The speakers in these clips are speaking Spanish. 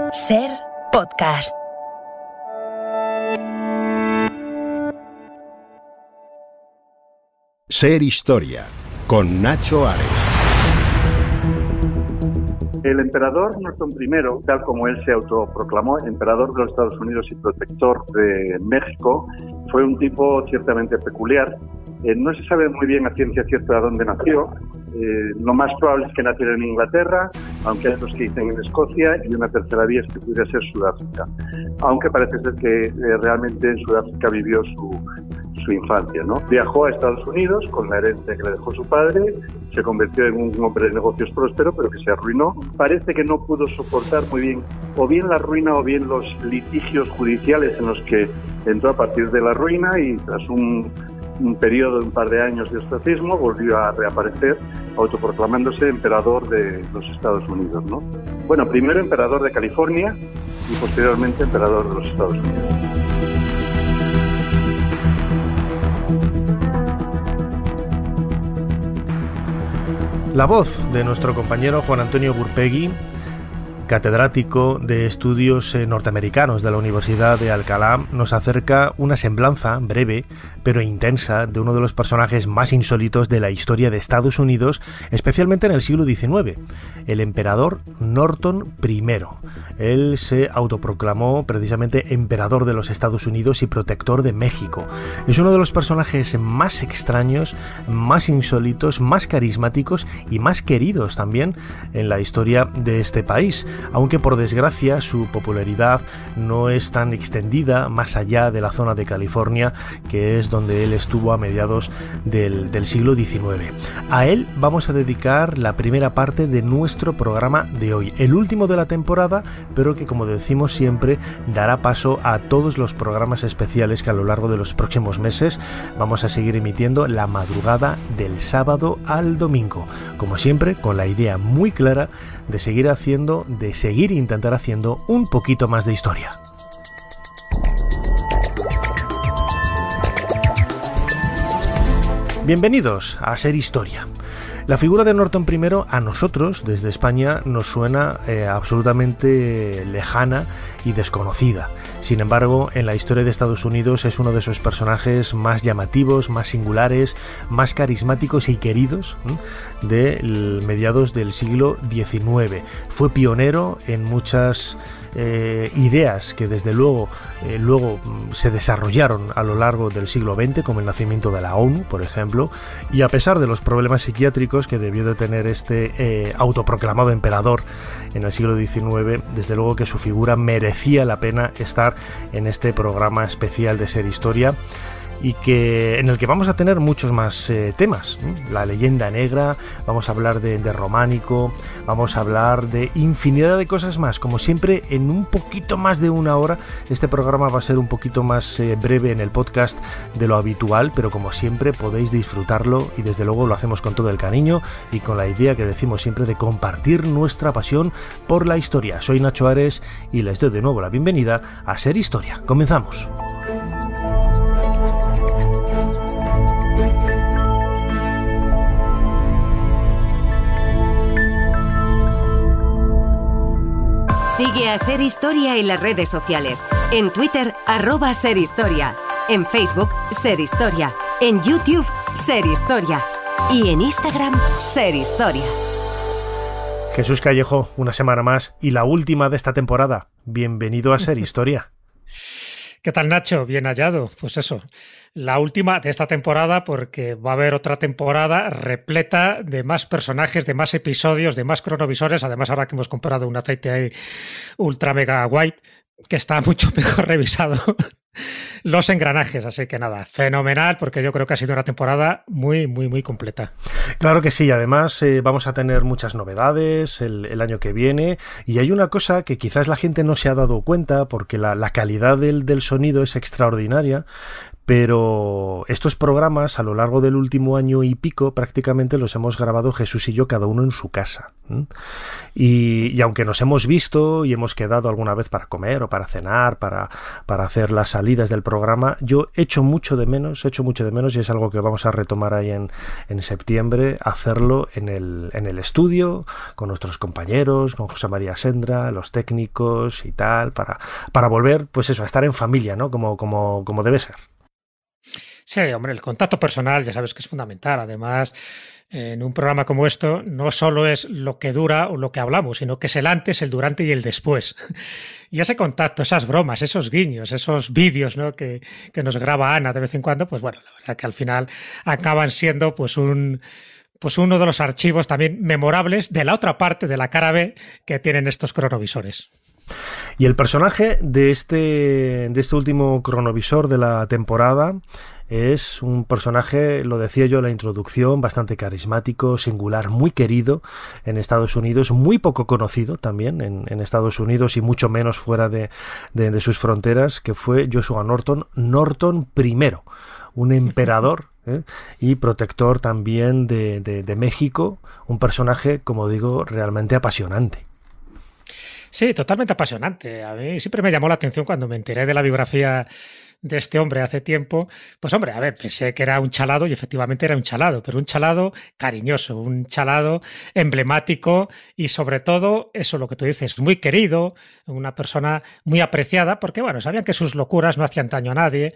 Ser podcast. Ser Historia, con Nacho Ares. El emperador Norton I, tal como él se autoproclamó, emperador de los Estados Unidos y protector de México, fue un tipo ciertamente peculiar. No se sabe muy bien a ciencia cierta dónde nació. Lo más probable es que naciera en Inglaterra, aunque hay otros que dicen en Escocia, y una tercera vía es que pudiera ser Sudáfrica. Aunque parece ser que realmente en Sudáfrica vivió su infancia, ¿no? Viajó a Estados Unidos con la herencia que le dejó su padre, se convirtió en un hombre de negocios próspero, pero que se arruinó. Parece que no pudo soportar muy bien, o bien la ruina o bien los litigios judiciales en los que entró a partir de la ruina, y tras un periodo de un par de años de ostracismo volvió a reaparecer autoproclamándose emperador de los Estados Unidos, ¿no? Bueno, primero emperador de California y posteriormente emperador de los Estados Unidos. La voz de nuestro compañero Juan Antonio Gurpegui, catedrático de estudios norteamericanos de la Universidad de Alcalá, nos acerca una semblanza breve pero intensa de uno de los personajes más insólitos de la historia de Estados Unidos, especialmente en el siglo XIX, el emperador Norton I. Él se autoproclamó precisamente emperador de los Estados Unidos y protector de México. Es uno de los personajes más extraños, más insólitos, más carismáticos y más queridos también en la historia de este país. Aunque por desgracia su popularidad no es tan extendida más allá de la zona de California, que es donde él estuvo a mediados del siglo XIX. A él vamos a dedicar la primera parte de nuestro programa de hoy, el último de la temporada, pero que, como decimos siempre, dará paso a todos los programas especiales que a lo largo de los próximos meses vamos a seguir emitiendo la madrugada del sábado al domingo, como siempre con la idea muy clara de seguir intentar haciendo un poquito más de historia. Bienvenidos a Ser Historia. La figura de Norton I a nosotros, desde España, nos suena absolutamente lejana y desconocida. Sin embargo, en la historia de Estados Unidos es uno de esos personajes más llamativos, más singulares, más carismáticos y queridos de mediados del siglo XIX. Fue pionero en muchas ideas que desde luego se desarrollaron a lo largo del siglo XX, como el nacimiento de la ONU, por ejemplo, y a pesar de los problemas psiquiátricos que debió de tener este autoproclamado emperador en el siglo XIX, desde luego que su figura merecía la pena estar en este programa especial de Ser Historia, y en el que vamos a tener muchos más temas. La leyenda negra, vamos a hablar de románico, vamos a hablar de infinidad de cosas más. Como siempre, en un poquito más de una hora. Este programa va a ser un poquito más breve en el podcast de lo habitual, pero como siempre podéis disfrutarlo, y desde luego lo hacemos con todo el cariño y con la idea que decimos siempre de compartir nuestra pasión por la historia. Soy Nacho Ares y les doy de nuevo la bienvenida a Ser Historia. Comenzamos. Sigue a Ser Historia en las redes sociales. En Twitter, @SerHistoria. En Facebook, Ser Historia. En YouTube, Ser Historia. Y en Instagram, Ser Historia. Jesús Callejo, una semana más y la última de esta temporada. Bienvenido a Ser Historia. ¿Qué tal, Nacho? Bien hallado. Pues eso, la última de esta temporada, porque va a haber otra temporada repleta de más personajes, de más episodios, de más cronovisores. Además, ahora que hemos comprado un aceite ahí ultra mega white, que está mucho mejor revisado los engranajes. Así que nada, fenomenal, porque yo creo que ha sido una temporada muy, muy, muy completa. Claro que sí, además vamos a tener muchas novedades el año que viene, y hay una cosa que quizás la gente no se ha dado cuenta, porque la calidad del sonido es extraordinaria, pero estos programas a lo largo del último año y pico prácticamente los hemos grabado Jesús y yo, cada uno en su casa. Y aunque nos hemos visto y hemos quedado alguna vez para comer o para cenar, para hacer la salida salidas del programa. Yo echo mucho de menos, y es algo que vamos a retomar ahí en septiembre, hacerlo en el estudio, con nuestros compañeros, con José María Sendra, los técnicos y tal, para volver, pues eso, a estar en familia, ¿no? Como debe ser. Sí, hombre, el contacto personal ya sabes que es fundamental. Además, en un programa como esto, no solo es lo que dura o lo que hablamos, sino que es el antes, el durante y el después. Y ese contacto, esas bromas, esos guiños, esos vídeos, ¿no?, que nos graba Ana de vez en cuando, pues bueno, la verdad que al final acaban siendo pues uno de los archivos también memorables de la otra parte, de la cara B, que tienen estos cronovisores. Y el personaje de este último cronovisor de la temporada es un personaje, lo decía yo en la introducción, bastante carismático, singular, muy querido en Estados Unidos, muy poco conocido también en Estados Unidos y mucho menos fuera de sus fronteras, que fue Joshua Norton I, un emperador y protector también de México, un personaje, como digo, realmente apasionante. Sí, totalmente apasionante. A mí siempre me llamó la atención cuando me enteré de la biografía de este hombre hace tiempo. Pues hombre, a ver, pensé que era un chalado y efectivamente era un chalado, pero un chalado cariñoso, un chalado emblemático y sobre todo, eso lo que tú dices, muy querido, una persona muy apreciada, porque bueno, sabían que sus locuras no hacían daño a nadie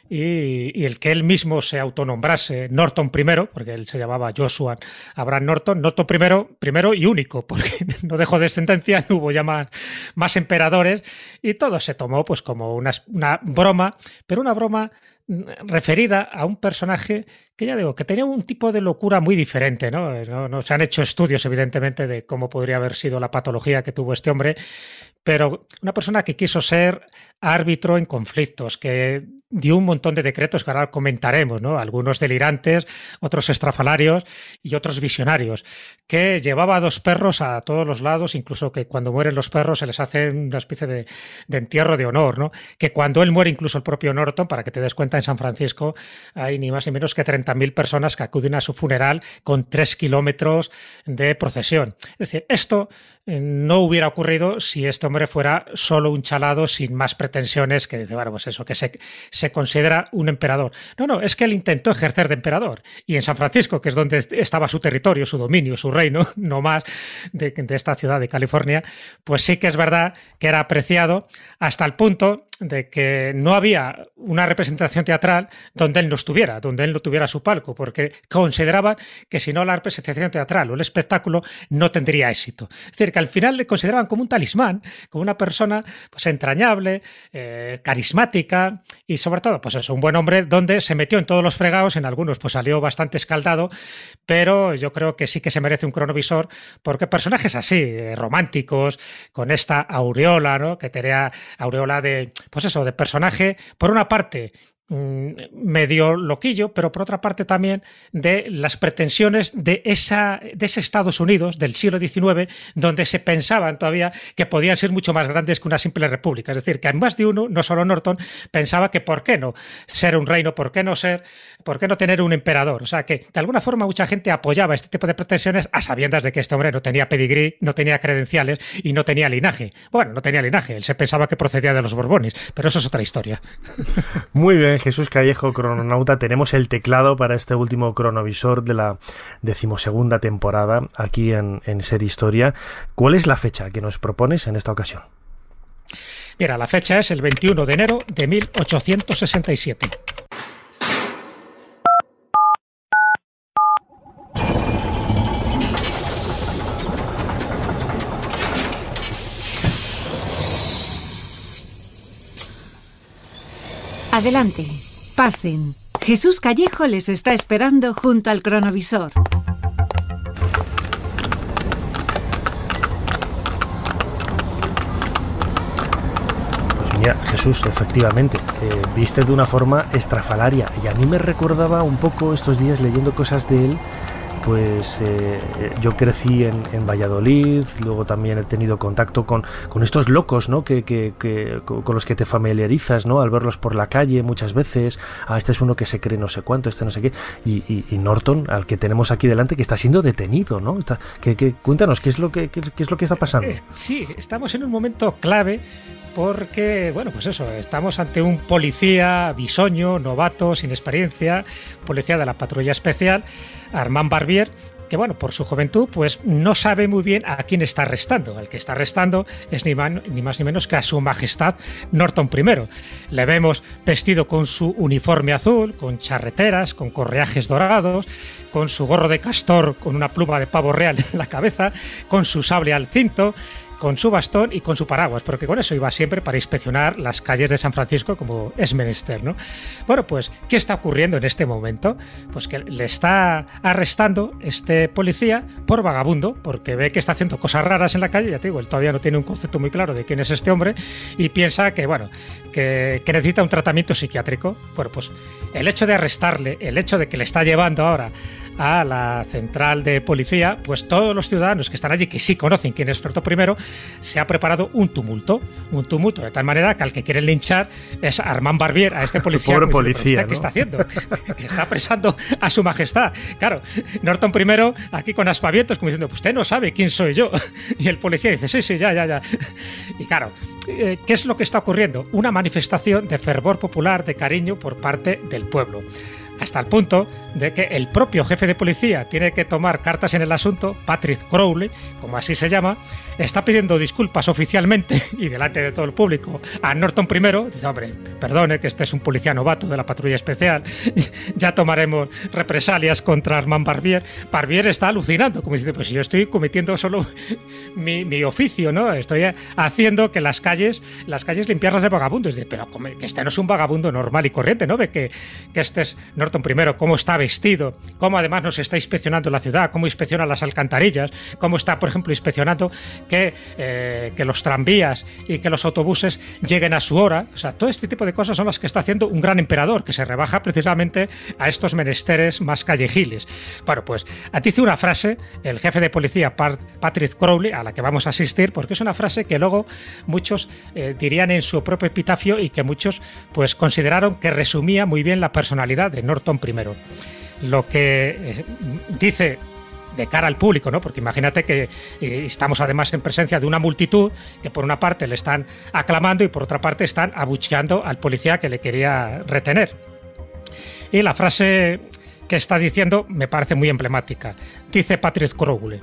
y el que él mismo se autonombrase Norton I, porque él se llamaba Joshua Abraham Norton primero y único, porque no dejó descendencia, no hubo ya más emperadores y todo se tomó pues como una broma, pero una broma referida a un personaje que ya digo, que tenía un tipo de locura muy diferente, ¿no? No se han hecho estudios, evidentemente, de cómo podría haber sido la patología que tuvo este hombre, pero una persona que quiso ser árbitro en conflictos, que dio un montón de decretos que ahora comentaremos, ¿no? Algunos delirantes, otros estrafalarios y otros visionarios, que llevaba a 2 perros a todos los lados, incluso que cuando mueren los perros se les hace una especie de entierro de honor, ¿no? Que cuando él muere, incluso el propio Norton, para que te des cuenta, en San Francisco hay ni más ni menos que 30.000 personas que acuden a su funeral con 3 kilómetros de procesión. Es decir, esto no hubiera ocurrido si este hombre fuera solo un chalado sin más pretensiones, que dice, bueno, pues eso, que se considera un emperador. No, es que él intentó ejercer de emperador. Y en San Francisco, que es donde estaba su territorio, su dominio, su reino, no más de esta ciudad de California, pues sí que es verdad que era apreciado hasta el punto de que no había una representación teatral donde él no estuviera, donde él no tuviera su palco, porque consideraban que si no la representación teatral o el espectáculo no tendría éxito. Es decir, que al final le consideraban como un talismán, como una persona pues entrañable, carismática y sobre todo pues eso, un buen hombre donde se metió en todos los fregados, en algunos pues salió bastante escaldado, pero yo creo que sí que se merece un cronovisor porque personajes así, románticos, con esta aureola, ¿no? Que tenía aureola de pues eso, de personaje, por una parte medio loquillo, pero por otra parte también de las pretensiones de ese Estados Unidos del siglo XIX, donde se pensaban todavía que podían ser mucho más grandes que una simple república. Es decir, que en más de uno, no solo Norton, pensaba que por qué no ser un reino, por qué no tener un emperador. O sea, que de alguna forma mucha gente apoyaba este tipo de pretensiones a sabiendas de que este hombre no tenía pedigrí, no tenía credenciales y no tenía linaje. Bueno, no tenía linaje, él se pensaba que procedía de los Borbones, pero eso es otra historia. Muy bien, Jesús Callejo, crononauta. Tenemos el teclado para este último cronovisor de la 12ª temporada aquí en Ser Historia. ¿Cuál es la fecha que nos propones en esta ocasión? Mira, la fecha es el 21 de enero de 1867. Adelante, pasen. Jesús Callejo les está esperando junto al cronovisor. Pues mira, Jesús, efectivamente, viste de una forma estrafalaria y a mí me recordaba un poco estos días leyendo cosas de él pues yo crecí en Valladolid, luego también he tenido contacto con estos locos, ¿no? Con los que te familiarizas, ¿no? Al verlos por la calle muchas veces, este es uno que se cree no sé cuánto, este no sé qué, y Norton, al que tenemos aquí delante, que está siendo detenido, ¿no? Cuéntanos, ¿qué es lo que está pasando? Sí, estamos en un momento clave porque, bueno, pues eso, estamos ante un policía bisoño, novato, sin experiencia, policía de la patrulla especial, Armand Barbier, que, bueno, por su juventud, pues no sabe muy bien a quién está arrestando. Al que está arrestando es ni más ni menos que a su majestad Norton I. Le vemos vestido con su uniforme azul, con charreteras, con correajes dorados, con su gorro de castor, con una pluma de pavo real en la cabeza, con su sable al cinto, con su bastón y con su paraguas, porque con eso iba siempre para inspeccionar las calles de San Francisco como es menester, ¿no? Bueno, pues, ¿qué está ocurriendo en este momento? Pues que le está arrestando este policía por vagabundo, porque ve que está haciendo cosas raras en la calle, ya te digo, él todavía no tiene un concepto muy claro de quién es este hombre y piensa que, bueno, que necesita un tratamiento psiquiátrico. Bueno, pues el hecho de arrestarle, el hecho de que le está llevando ahora a la central de policía, pues todos los ciudadanos que están allí, que sí conocen quién es Norton I, se ha preparado un tumulto, de tal manera que al que quieren linchar es Armand Barbier, a este policía. Pobre policía, ¿no? ¿Qué está haciendo? Que está apresando a su majestad. Claro, Norton I aquí con aspavientos, como diciendo, pues usted no sabe quién soy yo. Y el policía dice, sí, ya. Y claro, ¿qué es lo que está ocurriendo? Una manifestación de fervor popular, de cariño por parte del pueblo. Hasta el punto de que el propio jefe de policía tiene que tomar cartas en el asunto. Patrick Crowley, como así se llama, está pidiendo disculpas oficialmente y delante de todo el público a Norton I. Dice, hombre, perdone, que este es un policía novato de la patrulla especial, ya tomaremos represalias contra Armand Barbier. Barbier está alucinando, como dice, pues yo estoy cometiendo solo mi oficio, ¿no? Estoy haciendo que las calles limpiarlas de vagabundos. Dice, pero que este no es un vagabundo normal y corriente, ¿no? Ve que este es Norton I, cómo está vestido, cómo además nos está inspeccionando la ciudad, cómo inspecciona las alcantarillas, cómo está, por ejemplo, inspeccionando que los tranvías y que los autobuses lleguen a su hora. O sea, todo este tipo de cosas son las que está haciendo un gran emperador, que se rebaja precisamente a estos menesteres más callejiles. Bueno, pues dice una frase el jefe de policía, Patrick Crowley, a la que vamos a asistir, porque es una frase que luego muchos dirían en su propio epitafio y que muchos pues consideraron que resumía muy bien la personalidad de Norton I. Lo que dice de cara al público, ¿no? Porque imagínate que estamos además en presencia de una multitud que por una parte le están aclamando y por otra parte están abucheando al policía que le quería retener. Y la frase que está diciendo me parece muy emblemática. Dice Patrick Crowley: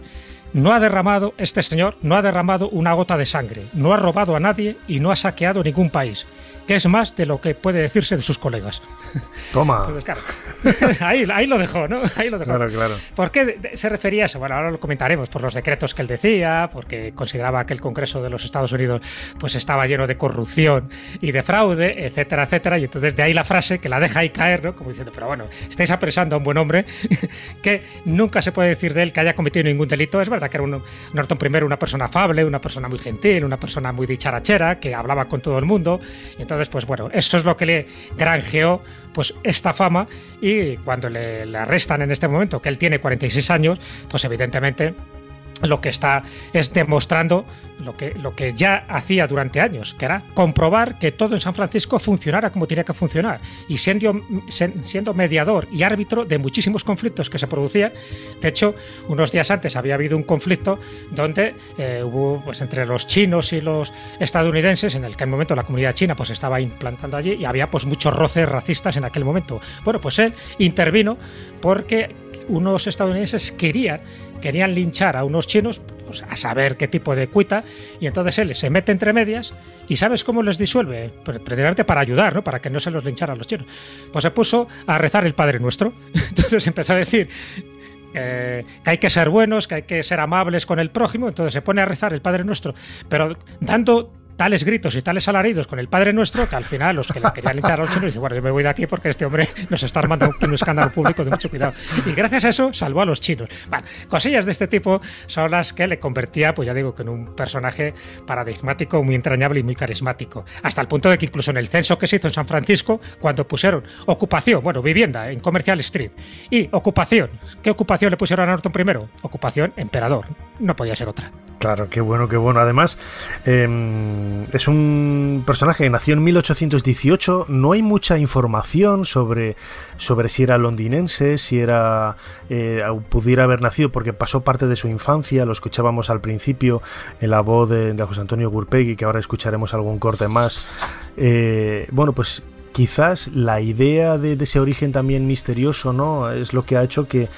este señor no ha derramado una gota de sangre, no ha robado a nadie y no ha saqueado ningún país, que es más de lo que puede decirse de sus colegas. Toma. Entonces, claro, ahí lo dejó, ¿no? Ahí lo dejó. Claro. ¿Por qué se refería a eso? Bueno, ahora lo comentaremos, por los decretos que él decía, porque consideraba que el Congreso de los Estados Unidos pues estaba lleno de corrupción y de fraude, etcétera, etcétera, y entonces de ahí la frase que la deja ahí caer, ¿no? Como diciendo, pero bueno, estáis apresando a un buen hombre que nunca se puede decir de él que haya cometido ningún delito. Es verdad que era Norton I una persona afable, una persona muy gentil, una persona muy dicharachera, que hablaba con todo el mundo, y entonces pues bueno, eso es lo que le granjeó pues esta fama, y cuando le arrestan en este momento, que él tiene 46 años, pues evidentemente lo que está es demostrando lo que ya hacía durante años, que era comprobar que todo en San Francisco funcionara como tenía que funcionar, y siendo mediador y árbitro de muchísimos conflictos que se producían. De hecho, unos días antes había habido un conflicto donde hubo pues entre los chinos y los estadounidenses, en el que en el momento la comunidad china pues estaba implantando allí, y había pues muchos roces racistas en aquel momento. Bueno, pues él intervino porque unos estadounidenses querían linchar a unos chinos, pues a saber qué tipo de cuita, y entonces él se mete entre medias y ¿sabes cómo les disuelve? Pues precisamente para ayudar, ¿no? Para que no se los linchara a los chinos. Pues se puso a rezar el Padre Nuestro. Entonces empezó a decir que hay que ser buenos, que hay que ser amables con el prójimo. Entonces se pone a rezar el Padre Nuestro, pero dando tales gritos y tales alaridos con el Padre Nuestro que al final los que le querían echar a los chinos dicen, bueno, yo me voy de aquí porque este hombre nos está armando un escándalo público de mucho cuidado. Y gracias a eso salvó a los chinos. Bueno, cosillas de este tipo son las que le convertía, pues ya digo, que en un personaje paradigmático, muy entrañable y muy carismático. Hasta el punto de que incluso en el censo que se hizo en San Francisco, cuando pusieron ocupación, bueno, vivienda en Commercial Street y ocupación, ¿qué ocupación le pusieron a Norton primero? Ocupación emperador. No podía ser otra. Claro, qué bueno, qué bueno. Además, es un personaje que nació en 1818. No hay mucha información sobre si era londinense, si era pudiera haber nacido, porque pasó parte de su infancia. Lo escuchábamos al principio en la voz de José Antonio Gurpegui, que ahora escucharemos algún corte más. Bueno, pues quizás la idea de ese origen también misterioso, ¿no?, es lo que ha hecho que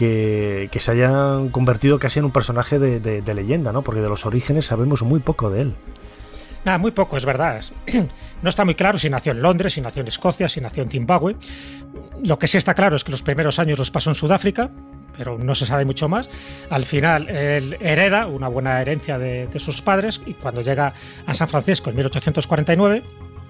se hayan convertido casi en un personaje de leyenda, ¿no? Porque de los orígenes sabemos muy poco de él. Nada, muy poco, es verdad. No está muy claro si nació en Londres, si nació en Escocia, si nació en Zimbabue. Lo que sí está claro es que los primeros años los pasó en Sudáfrica, pero no se sabe mucho más. Al final él hereda una buena herencia de sus padres, y cuando llega a San Francisco en 1849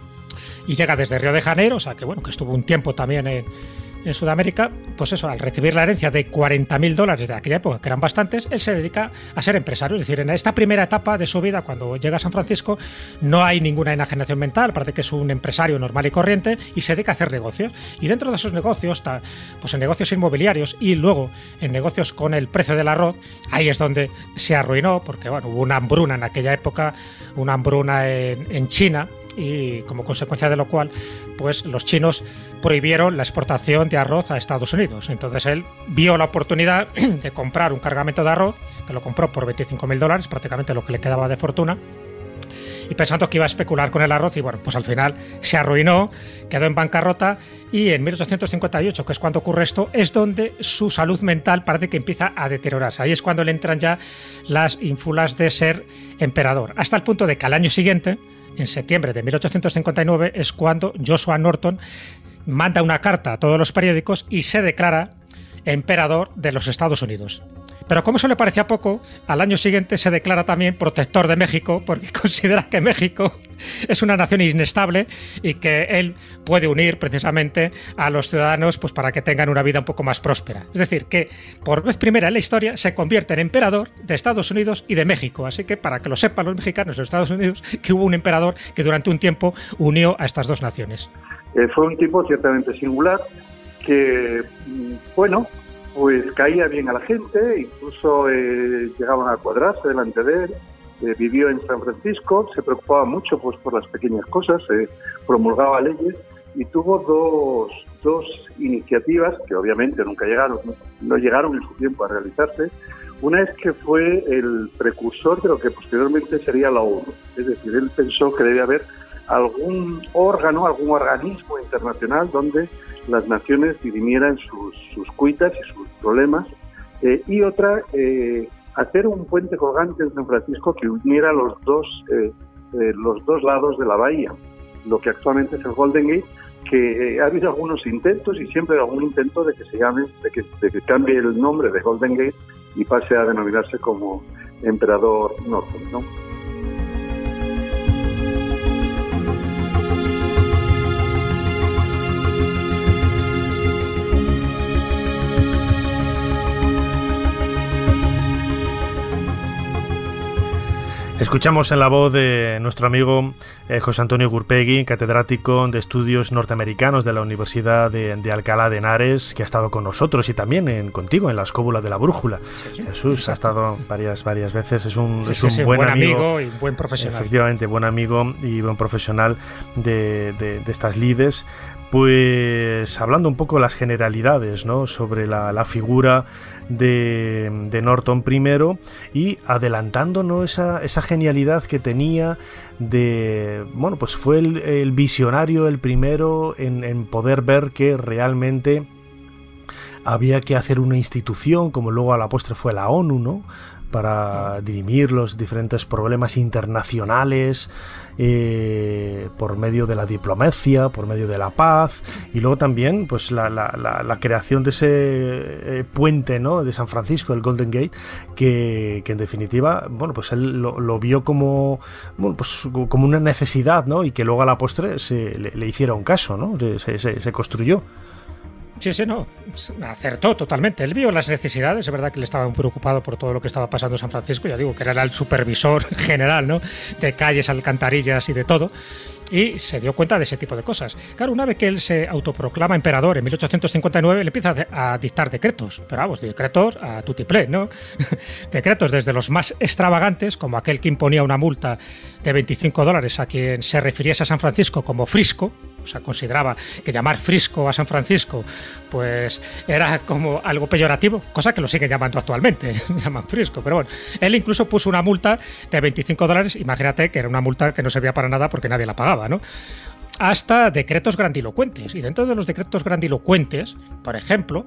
y llega desde Río de Janeiro, o sea que bueno, que estuvo un tiempo también en Sudamérica, pues eso, al recibir la herencia de $40.000 de aquella época, que eran bastantes, él se dedica a ser empresario. Es decir, en esta primera etapa de su vida, cuando llega a San Francisco, no hay ninguna enajenación mental, parece que es un empresario normal y corriente y se dedica a hacer negocios. Y dentro de esos negocios, pues en negocios inmobiliarios y luego en negocios con el precio del arroz, ahí es donde se arruinó, porque bueno, hubo una hambruna en aquella época, una hambruna en China, y como consecuencia de lo cual, pues los chinos prohibieron la exportación de arroz a Estados Unidos. Entonces él vio la oportunidad de comprar un cargamento de arroz, que lo compró por $25.000, prácticamente lo que le quedaba de fortuna, y pensando que iba a especular con el arroz, y bueno, pues al final se arruinó, quedó en bancarrota, y en 1858, que es cuando ocurre esto, es donde su salud mental parece que empieza a deteriorarse. Ahí es cuando le entran ya las ínfulas de ser emperador, hasta el punto de que al año siguiente, en septiembre de 1859, es cuando Joshua Norton manda una carta a todos los periódicos y se declara emperador de los Estados Unidos. Pero como eso le parecía poco, al año siguiente se declara también protector de México, porque considera que México es una nación inestable y que él puede unir precisamente a los ciudadanos, pues para que tengan una vida un poco más próspera. Es decir, que por vez primera en la historia se convierte en emperador de Estados Unidos y de México. Así que para que lo sepan los mexicanos de Estados Unidos, que hubo un emperador que durante un tiempo unió a estas dos naciones. Fue un tipo ciertamente singular que, bueno, pues caía bien a la gente, incluso llegaban a cuadrarse delante de él. Vivió en San Francisco, se preocupaba mucho pues por las pequeñas cosas, promulgaba leyes y tuvo dos iniciativas que obviamente no llegaron en su tiempo a realizarse. Una es que fue el precursor de lo que posteriormente sería la ONU. Es decir, él pensó que debía haber algún órgano, algún organismo internacional donde las naciones dirimieran sus cuitas y sus problemas, y otra, hacer un puente colgante en San Francisco que uniera los dos lados de la bahía, lo que actualmente es el Golden Gate, que ha habido algunos intentos y siempre hay algún intento de que se llame, de que cambie el nombre de Golden Gate y pase a denominarse como Emperador Norton, ¿no? Escuchamos en la voz de nuestro amigo José Antonio Gurpegui, catedrático de Estudios Norteamericanos de la Universidad de Alcalá de Henares, que ha estado con nosotros y también contigo en la Escóbula de la Brújula. Sí, Jesús, exacto. Ha estado varias veces, es un buen amigo y un buen profesional. Efectivamente, buen amigo y buen profesional de estas lides. Pues hablando un poco de las generalidades, ¿no?, sobre la figura de Norton I, y adelantándonos esa genialidad que tenía de, bueno, pues fue el visionario, el primero en poder ver que realmente había que hacer una institución, como luego a la postre fue la ONU, ¿no?, para dirimir los diferentes problemas internacionales por medio de la diplomacia, por medio de la paz, y luego también pues la creación de ese puente, ¿no?, de San Francisco, el Golden Gate, que en definitiva, bueno, pues él lo vio como, bueno, pues como una necesidad, ¿no?, y que luego a la postre le hicieron caso, ¿no?, se construyó. Sí, no, acertó totalmente. Él vio las necesidades, es verdad que él estaba muy preocupado por todo lo que estaba pasando en San Francisco, ya digo que era el supervisor general, ¿no?, de calles, alcantarillas y de todo, y se dio cuenta de ese tipo de cosas. Claro, una vez que él se autoproclama emperador en 1859, le empieza a dictar decretos, pero vamos, decretos a tutiplén, ¿no? Decretos desde los más extravagantes, como aquel que imponía una multa de $25 a quien se refiriese a San Francisco como frisco. O sea, consideraba que llamar frisco a San Francisco pues era como algo peyorativo, cosa que lo siguen llamando actualmente, llaman frisco, pero bueno, él incluso puso una multa de $25, imagínate que era una multa que no servía para nada porque nadie la pagaba, ¿no? Hasta decretos grandilocuentes, y dentro de los decretos grandilocuentes, por ejemplo,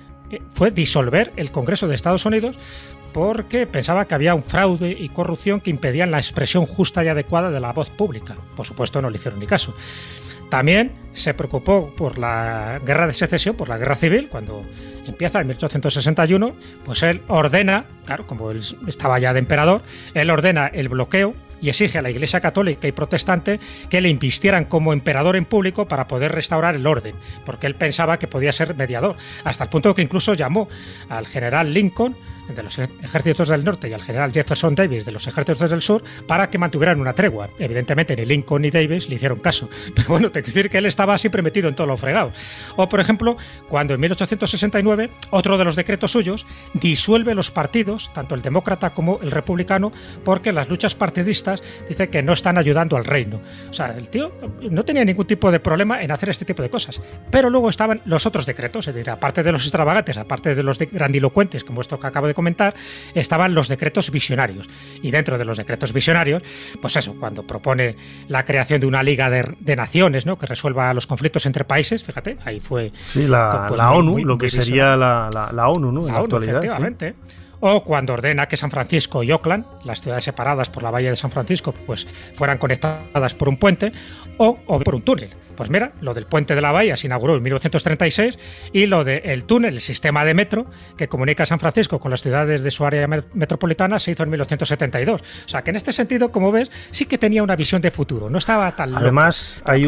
fue disolver el Congreso de Estados Unidos porque pensaba que había un fraude y corrupción que impedían la expresión justa y adecuada de la voz pública. Por supuesto, no le hicieron ni caso. También se preocupó por la guerra de secesión, por la guerra civil, cuando empieza en 1861, pues él ordena, claro, como él estaba ya de emperador, él ordena el bloqueo y exige a la Iglesia católica y protestante que le invistieran como emperador en público para poder restaurar el orden, porque él pensaba que podía ser mediador, hasta el punto que incluso llamó al general Lincoln de los ejércitos del norte y al general Jefferson Davis de los ejércitos del sur para que mantuvieran una tregua. Evidentemente ni Lincoln ni Davis le hicieron caso, pero bueno, te quiero decir que él estaba siempre metido en todo lo fregado. O por ejemplo, cuando en 1869 otro de los decretos suyos disuelve los partidos, tanto el demócrata como el republicano, porque las luchas partidistas dice que no están ayudando al reino. O sea, el tío no tenía ningún tipo de problema en hacer este tipo de cosas, pero luego estaban los otros decretos, es decir, aparte de los extravagantes, aparte de los grandilocuentes como esto que acabo de comentar, estaban los decretos visionarios. Y dentro de los decretos visionarios, pues eso, cuando propone la creación de una liga de naciones, ¿no?, que resuelva los conflictos entre países, fíjate, ahí fue... Sí, la ONU, lo que sería la ONU, ¿no?, en la actualidad. Efectivamente. Sí. O cuando ordena que San Francisco y Oakland, las ciudades separadas por la bahía de San Francisco, pues fueran conectadas por un puente o por un túnel. Pues mira, lo del puente de la bahía se inauguró en 1936 y lo del túnel, el sistema de metro que comunica San Francisco con las ciudades de su área metropolitana, se hizo en 1972. O sea que en este sentido, como ves, sí que tenía una visión de futuro, no estaba tan loco. Además, hay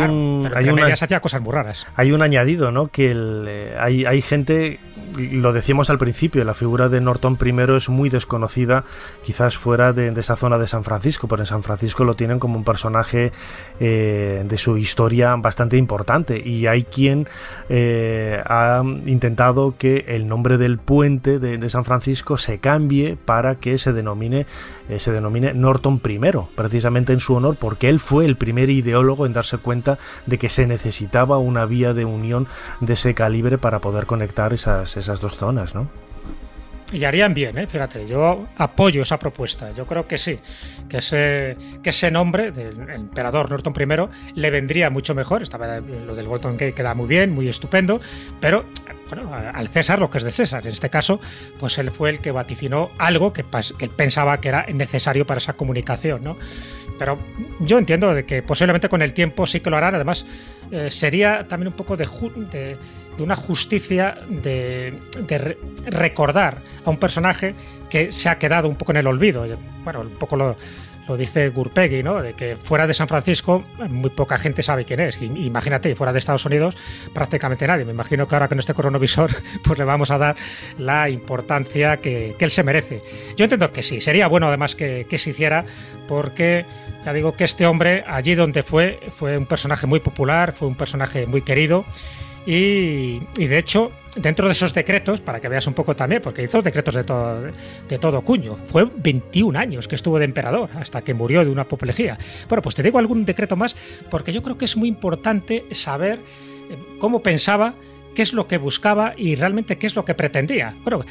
hacía cosas muy raras. Hay un añadido, ¿no?, que hay gente, lo decíamos al principio, la figura de Norton I es muy desconocida, quizás fuera de esa zona de San Francisco, pero en San Francisco lo tienen como un personaje de su historia bastante importante, y hay quien ha intentado que el nombre del puente de San Francisco se cambie para que se denomine Norton I, precisamente en su honor, porque él fue el primer ideólogo en darse cuenta de que se necesitaba una vía de unión de ese calibre para poder conectar esas dos zonas, ¿no? Y harían bien, fíjate, yo apoyo esa propuesta. Yo creo que sí, que ese nombre del emperador Norton I le vendría mucho mejor. Estaba lo del Golden Gate, queda muy bien, muy estupendo, pero bueno, al César lo que es de César. En este caso, pues él fue el que vaticinó algo que él pensaba que era necesario para esa comunicación, ¿no? Pero yo entiendo de que posiblemente con el tiempo sí que lo harán. Además, sería también un poco de una justicia de recordar a un personaje que se ha quedado un poco en el olvido. Bueno, un poco lo dice Gurpegui, ¿no?, de que fuera de San Francisco muy poca gente sabe quién es. Imagínate, fuera de Estados Unidos prácticamente nadie. Me imagino que ahora con este cronovisor pues le vamos a dar la importancia que él se merece. Yo entiendo que sí, sería bueno además que se hiciera, porque ya digo que este hombre allí donde fue un personaje muy popular, fue un personaje muy querido. Y de hecho, dentro de esos decretos, para que veas un poco también, porque hizo decretos de todo cuño, fue 21 años que estuvo de emperador, hasta que murió de una apoplejía. Bueno, pues te digo algún decreto más, porque yo creo que es muy importante saber cómo pensaba, qué es lo que buscaba y realmente qué es lo que pretendía. Bueno,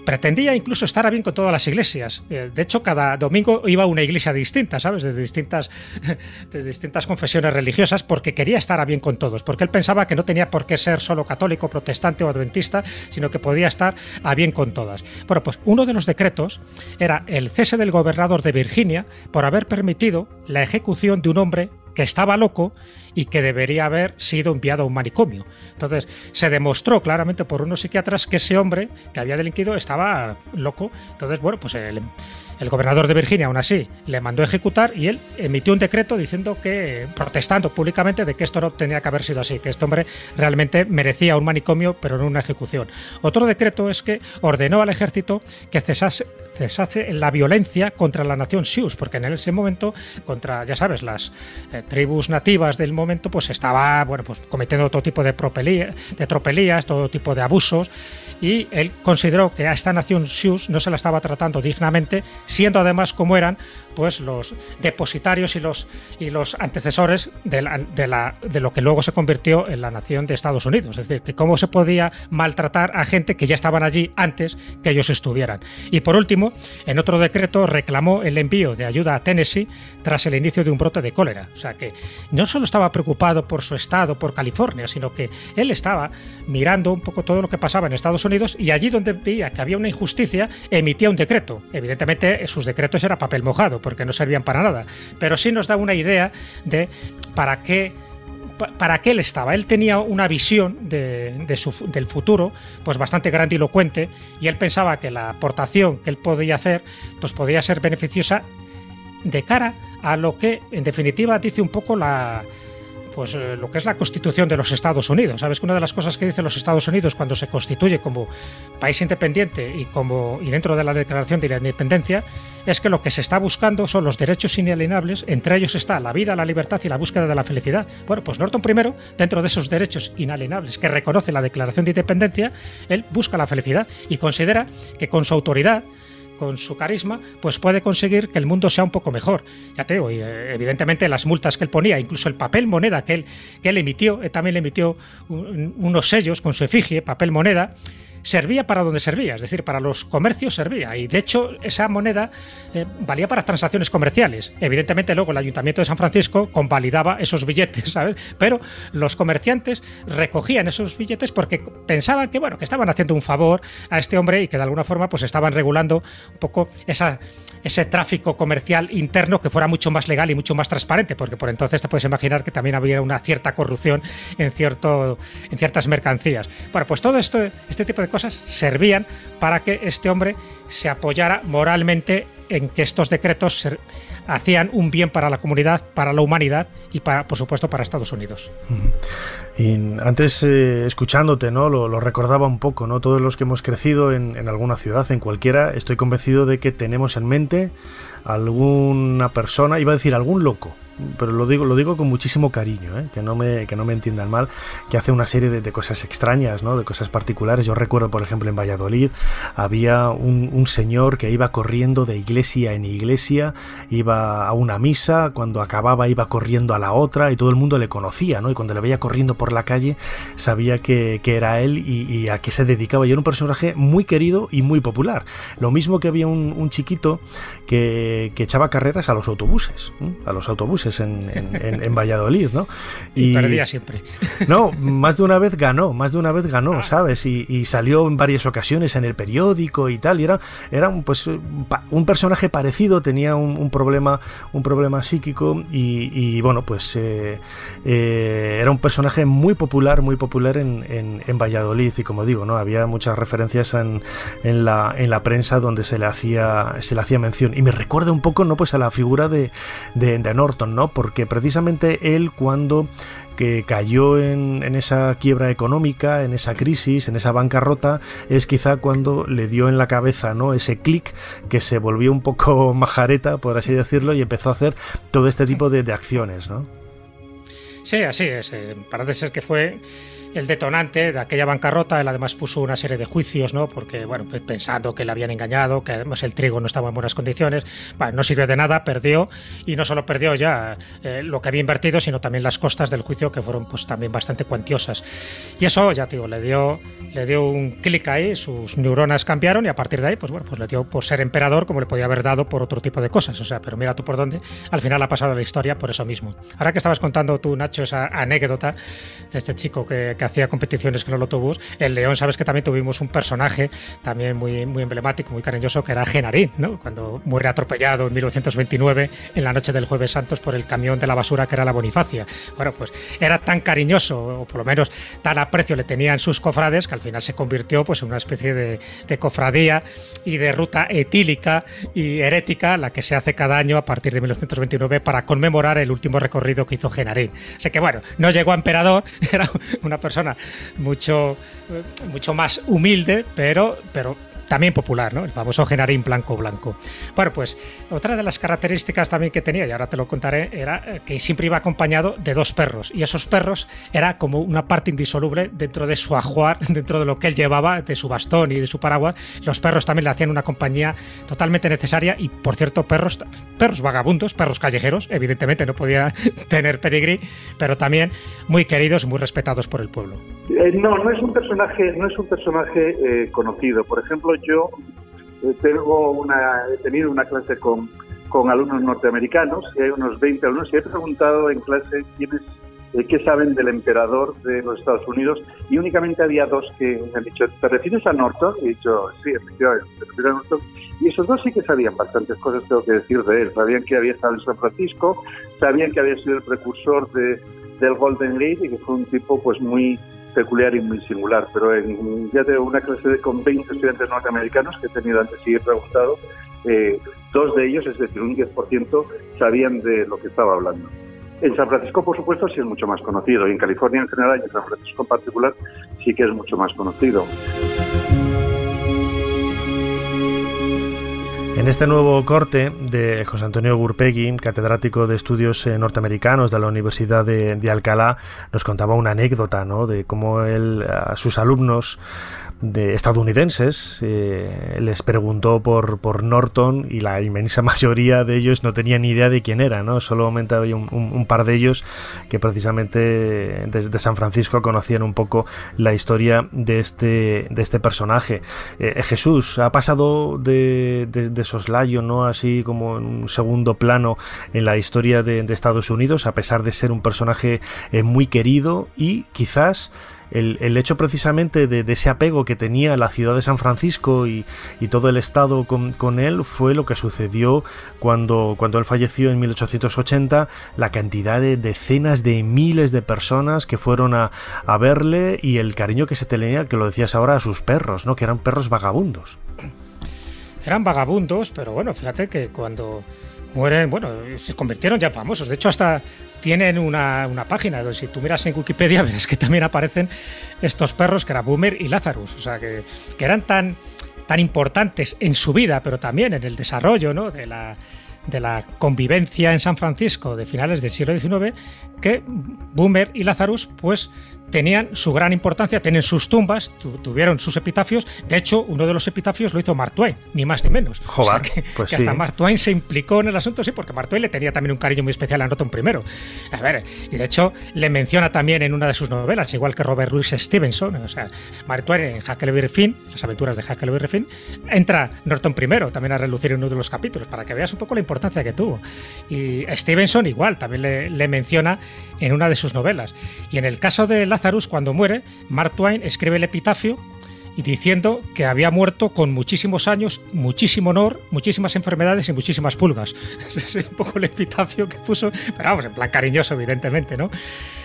pretendía incluso estar a bien con todas las iglesias. De hecho, cada domingo iba a una iglesia distinta, ¿sabes? De distintas confesiones religiosas, porque quería estar a bien con todos, porque él pensaba que no tenía por qué ser solo católico, protestante o adventista, sino que podía estar a bien con todas. Bueno, pues uno de los decretos era el cese del gobernador de Virginia por haber permitido la ejecución de un hombre que estaba loco y que debería haber sido enviado a un manicomio. Entonces, se demostró claramente por unos psiquiatras que ese hombre que había delinquido estaba loco. Entonces, bueno, pues el gobernador de Virginia, aún así, le mandó a ejecutar y él emitió un decreto diciendo que, protestando públicamente de que esto no tenía que haber sido así, que este hombre realmente merecía un manicomio, pero no una ejecución. Otro decreto es que ordenó al ejército que cesase la violencia contra la nación Sioux, porque en ese momento, contra, ya sabes, las tribus nativas del momento, pues estaba, bueno, pues cometiendo todo tipo de tropelías, todo tipo de abusos, y él consideró que a esta nación Sioux no se la estaba tratando dignamente, siendo además como eran pues los depositarios y los antecesores de lo que luego se convirtió en la nación de Estados Unidos. Es decir, que cómo se podía maltratar a gente que ya estaban allí antes que ellos estuvieran. Y por último, en otro decreto reclamó el envío de ayuda a Tennessee tras el inicio de un brote de cólera. O sea que no solo estaba preocupado por su estado, por California, sino que él estaba mirando un poco todo lo que pasaba en Estados Unidos, y allí donde veía que había una injusticia emitía un decreto. Evidentemente sus decretos eran papel mojado, porque no servían para nada, pero sí nos da una idea de para qué él estaba. Él tenía una visión del futuro pues bastante grandilocuente, y él pensaba que la aportación que él podía hacer pues podía ser beneficiosa de cara a lo que en definitiva dice un poco lo que es la Constitución de los Estados Unidos. Sabes que una de las cosas que dicen los Estados Unidos cuando se constituye como país independiente y dentro de la Declaración de la Independencia es que lo que se está buscando son los derechos inalienables, entre ellos está la vida, la libertad y la búsqueda de la felicidad. Bueno, pues Norton I, dentro de esos derechos inalienables que reconoce la Declaración de Independencia, él busca la felicidad y considera que con su autoridad, con su carisma, pues puede conseguir que el mundo sea un poco mejor. Ya te digo, y evidentemente las multas que él ponía, incluso el papel moneda que él emitió, también le emitió unos sellos con su efigie, papel moneda, servía para donde servía, es decir, para los comercios servía, y de hecho esa moneda valía para transacciones comerciales. Evidentemente luego el Ayuntamiento de San Francisco convalidaba esos billetes, ¿sabes? Pero los comerciantes recogían esos billetes porque pensaban que, bueno, que estaban haciendo un favor a este hombre y que de alguna forma pues estaban regulando un poco ese tráfico comercial interno que fuera mucho más legal y mucho más transparente, porque por entonces te puedes imaginar que también había una cierta corrupción en ciertas mercancías. Bueno, pues todo este tipo de cosas servían para que este hombre se apoyara moralmente en que estos decretos hacían un bien para la comunidad, para la humanidad y por supuesto para Estados Unidos. Y antes, escuchándote, ¿no? Lo recordaba un poco, ¿no? Todos los que hemos crecido en alguna ciudad, en cualquiera, estoy convencido de que tenemos en mente alguna persona, iba a decir algún loco, pero lo digo con muchísimo cariño, que no me entiendan mal, que hace una serie de cosas extrañas, ¿no? De cosas particulares. Yo recuerdo, por ejemplo, en Valladolid había un señor que iba corriendo de iglesia en iglesia, iba a una misa, cuando acababa iba corriendo a la otra y todo el mundo le conocía, ¿no? Y cuando le veía corriendo por la calle sabía que era él y a qué se dedicaba. Y era un personaje muy querido y muy popular. Lo mismo que había un chiquito que echaba carreras a los autobuses, en Valladolid, ¿no? Y perdía siempre. No, más de una vez ganó, ¿sabes? Y salió en varias ocasiones en el periódico y tal, y era un personaje parecido, tenía un problema psíquico y bueno, pues era un personaje muy popular en Valladolid, y como digo, ¿no? Había muchas referencias en la prensa donde se le hacía mención, y me recuerda un poco, ¿no? Pues a la figura de Norton, ¿no? Porque precisamente él, cuando que cayó en esa quiebra económica, en esa crisis, en esa bancarrota, es quizá cuando le dio en la cabeza, ¿no? Ese clic que se volvió un poco majareta, por así decirlo, y empezó a hacer todo este tipo de acciones, ¿no? Sí, así es. Parece ser que fue el detonante de aquella bancarrota. Él además puso una serie de juicios, ¿no? Porque, bueno, pensando que le habían engañado, que además el trigo no estaba en buenas condiciones. Bueno, no sirvió de nada, perdió, y no solo perdió ya lo que había invertido, sino también las costas del juicio, que fueron pues también bastante cuantiosas. Y eso, ya te digo, le dio un clic ahí, sus neuronas cambiaron, y a partir de ahí, pues bueno, pues le dio por ser emperador, como le podía haber dado por otro tipo de cosas. O sea, pero mira tú por dónde, al final ha pasado la historia por eso mismo. Ahora que estabas contando tú, Nacho, esa anécdota de este chico que hacía competiciones con el autobús, en León, sabes que también tuvimos un personaje también muy, muy emblemático, muy cariñoso, que era Genarín, ¿no? Cuando muere atropellado en 1929, en la noche del Jueves Santos, por el camión de la basura que era la Bonifacia. Bueno, pues era tan cariñoso, o por lo menos tan aprecio le tenían sus cofrades, que al final se convirtió pues en una especie de cofradía y de ruta etílica y herética, la que se hace cada año a partir de 1929 para conmemorar el último recorrido que hizo Genarín. Así que bueno, no llegó a emperador, era una persona mucho más humilde, pero también popular, ¿no? El famoso Genarín blanco. Bueno, pues otra de las características también que tenía, y ahora te lo contaré, era que siempre iba acompañado de 2 perros, y esos perros era como una parte indisoluble dentro de su ajuar, dentro de lo que él llevaba, de su bastón y de su paraguas. Los perros también le hacían una compañía totalmente necesaria, y por cierto, perros vagabundos, perros callejeros, evidentemente no podía tener pedigrí, pero también muy queridos y muy respetados por el pueblo. No es un personaje conocido. Por ejemplo, yo he tenido una clase con alumnos norteamericanos, y hay unos 20 alumnos, y he preguntado en clase qué saben del emperador de los Estados Unidos, y únicamente había 2 que me han dicho, ¿te refieres a Norton? Y he dicho, sí, efectivamente, me refiero a Norton. Y esos 2 sí que sabían bastantes cosas, tengo que decir, de él. Sabían que había estado en San Francisco, sabían que había sido el precursor del Golden Gate, y que fue un tipo pues muy peculiar y muy singular. Pero ya de una clase con 20 estudiantes norteamericanos que he tenido antes y he preguntado, 2 de ellos, es decir, un 10%, sabían de lo que estaba hablando. En San Francisco, por supuesto, sí es mucho más conocido, y en California en general, y en San Francisco en particular, sí que es mucho más conocido. En este nuevo corte de José Antonio Gurpegui, catedrático de estudios norteamericanos de la Universidad de Alcalá, nos contaba una anécdota, ¿no?, de cómo él a sus alumnos estadounidenses les preguntó por Norton, y la inmensa mayoría de ellos no tenían ni idea de quién era, ¿no? Solamente había un par de ellos que precisamente desde San Francisco conocían un poco la historia de este personaje. Jesús ha pasado de soslayo, ¿no?, así como en un segundo plano en la historia de Estados Unidos, a pesar de ser un personaje muy querido, y quizás el hecho precisamente de ese apego que tenía la ciudad de San Francisco y todo el estado con él fue lo que sucedió cuando él falleció en 1880, la cantidad de decenas de miles de personas que fueron a verle, y el cariño que se tenía, que lo decías ahora, a sus perros, ¿no?, que eran perros vagabundos. Eran vagabundos, pero bueno, fíjate que cuando mueren, bueno, se convirtieron ya famosos. De hecho, hasta tienen una página donde, si tú miras en Wikipedia, verás que también aparecen estos perros, que eran Boomer y Lazarus. O sea, que eran tan importantes en su vida, pero también en el desarrollo, ¿no?, de la convivencia en San Francisco de finales del siglo XIX, que Boomer y Lazarus pues tenían su gran importancia, tienen sus tumbas, tuvieron sus epitafios. De hecho, uno de los epitafios lo hizo Mark Twain, ni más ni menos. Joder, o sea, pues que sí, hasta Mark Twain se implicó en el asunto, sí, porque Mark Twain le tenía también un cariño muy especial a Norton I. A ver, y de hecho le menciona también en una de sus novelas, igual que Robert Louis Stevenson. O sea, Mark Twain en Huckleberry Finn, las aventuras de Huckleberry Finn, entra Norton I también a relucir en uno de los capítulos, para que veas un poco la importancia que tuvo. Y Stevenson igual, también le menciona en una de sus novelas. Y en el caso de Lazarus, cuando muere, Mark Twain escribe el epitafio y diciendo que había muerto con muchísimos años, muchísimo honor, muchísimas enfermedades y muchísimas pulgas. Ese es un poco el epitafio que puso, pero vamos, en plan cariñoso, evidentemente, ¿no?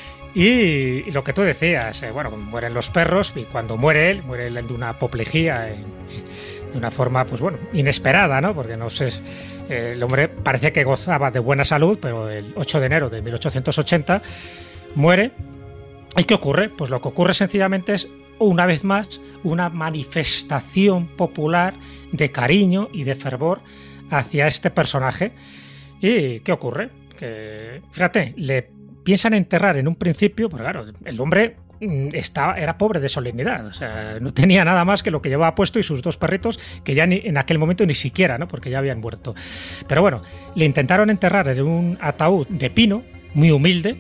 Y lo que tú decías, bueno, mueren los perros, y cuando muere él de una apoplejía, de una forma, pues bueno, inesperada, ¿no? Porque no sé, el hombre parecía que gozaba de buena salud, pero el 8 de enero de 1880 muere. ¿Y qué ocurre? Pues lo que ocurre sencillamente es, una vez más, una manifestación popular de cariño y de fervor hacia este personaje. ¿Y qué ocurre? Que, fíjate, le piensan enterrar en un principio, porque claro, el hombre era pobre de solemnidad, o sea, no tenía nada más que lo que llevaba puesto y sus 2 perritos, que ya en aquel momento ni siquiera, ¿no? Porque ya habían muerto. Pero bueno, le intentaron enterrar en un ataúd de pino, muy humilde,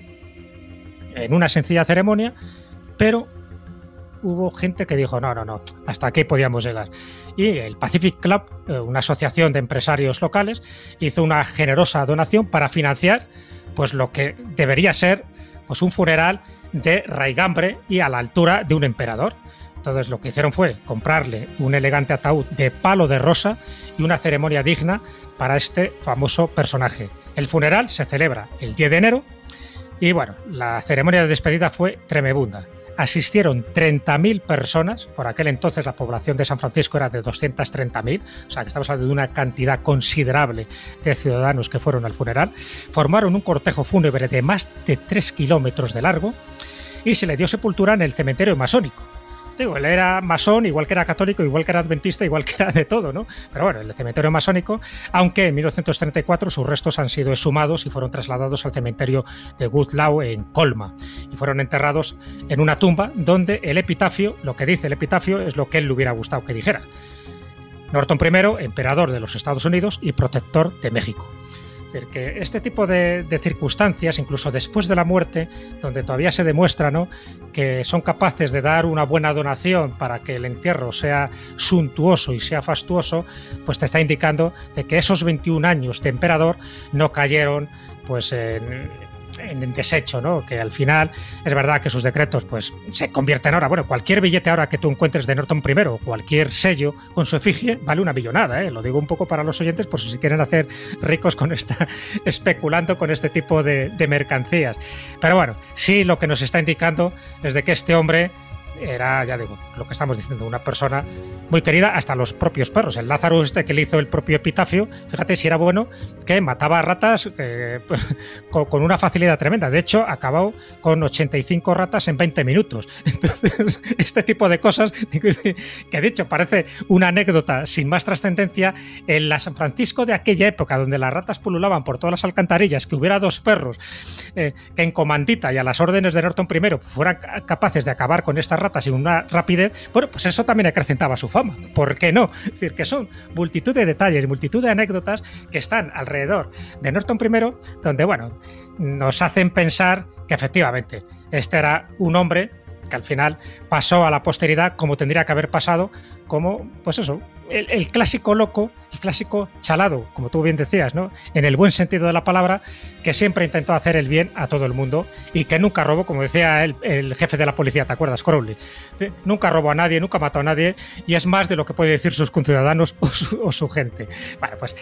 en una sencilla ceremonia, pero hubo gente que dijo, no, hasta aquí podíamos llegar. Y el Pacific Club, una asociación de empresarios locales, hizo una generosa donación para financiar pues lo que debería ser pues un funeral de raigambre y a la altura de un emperador. Entonces lo que hicieron fue comprarle un elegante ataúd de palo de rosa y una ceremonia digna para este famoso personaje. El funeral se celebra el 10 de enero y bueno, la ceremonia de despedida fue tremebunda. Asistieron 30.000 personas, por aquel entonces la población de San Francisco era de 230.000, o sea que estamos hablando de una cantidad considerable de ciudadanos que fueron al funeral. Formaron un cortejo fúnebre de más de 3 kilómetros de largo y se le dio sepultura en el cementerio masónico. Digo, él era masón, igual que era católico, igual que era adventista, igual que era de todo, ¿no? Pero bueno, el cementerio masónico, aunque en 1934 sus restos han sido exhumados y fueron trasladados al cementerio de Woodlawn en Colma y fueron enterrados en una tumba donde el epitafio, lo que dice el epitafio es lo que él le hubiera gustado que dijera. Norton I, emperador de los Estados Unidos y protector de México. Es decir, que este tipo de circunstancias, incluso después de la muerte, donde todavía se demuestra, ¿no?, que son capaces de dar una buena donación para que el entierro sea suntuoso y sea fastuoso, pues te está indicando de que esos 21 años de emperador no cayeron pues en desecho, ¿no? Que al final es verdad que sus decretos pues se convierten ahora, bueno, cualquier billete ahora que tú encuentres de Norton I o cualquier sello con su efigie vale una millonada, ¿eh? Lo digo un poco para los oyentes por si quieren hacer ricos con especulando con este tipo de mercancías. Pero bueno, sí lo que nos está indicando es de que este hombre era, ya digo, lo que estamos diciendo, una persona muy querida, hasta los propios perros. El Lázaro este que le hizo el propio epitafio, fíjate si era bueno, que mataba ratas con una facilidad tremenda. De hecho, acabó con 85 ratas en 20 minutos. Entonces, este tipo de cosas, que de hecho parece una anécdota sin más trascendencia, en la San Francisco de aquella época, donde las ratas pululaban por todas las alcantarillas, que hubiera 2 perros que en comandita y a las órdenes de Norton I fueran capaces de acabar con estas ratas sin una rapidez, bueno, pues eso también acrecentaba su fama. ¿Por qué no? Es decir, que son multitud de detalles, multitud de anécdotas que están alrededor de Norton I, donde, bueno, nos hacen pensar que efectivamente este era un hombre que al final pasó a la posteridad como tendría que haber pasado, como, pues eso, el clásico loco, el clásico chalado, como tú bien decías, ¿no?, en el buen sentido de la palabra, que siempre intentó hacer el bien a todo el mundo y que nunca robó, como decía el jefe de la policía, ¿te acuerdas? Crowley. Nunca robó a nadie, nunca mató a nadie y es más de lo que puede decir sus conciudadanos o su gente. Bueno, pues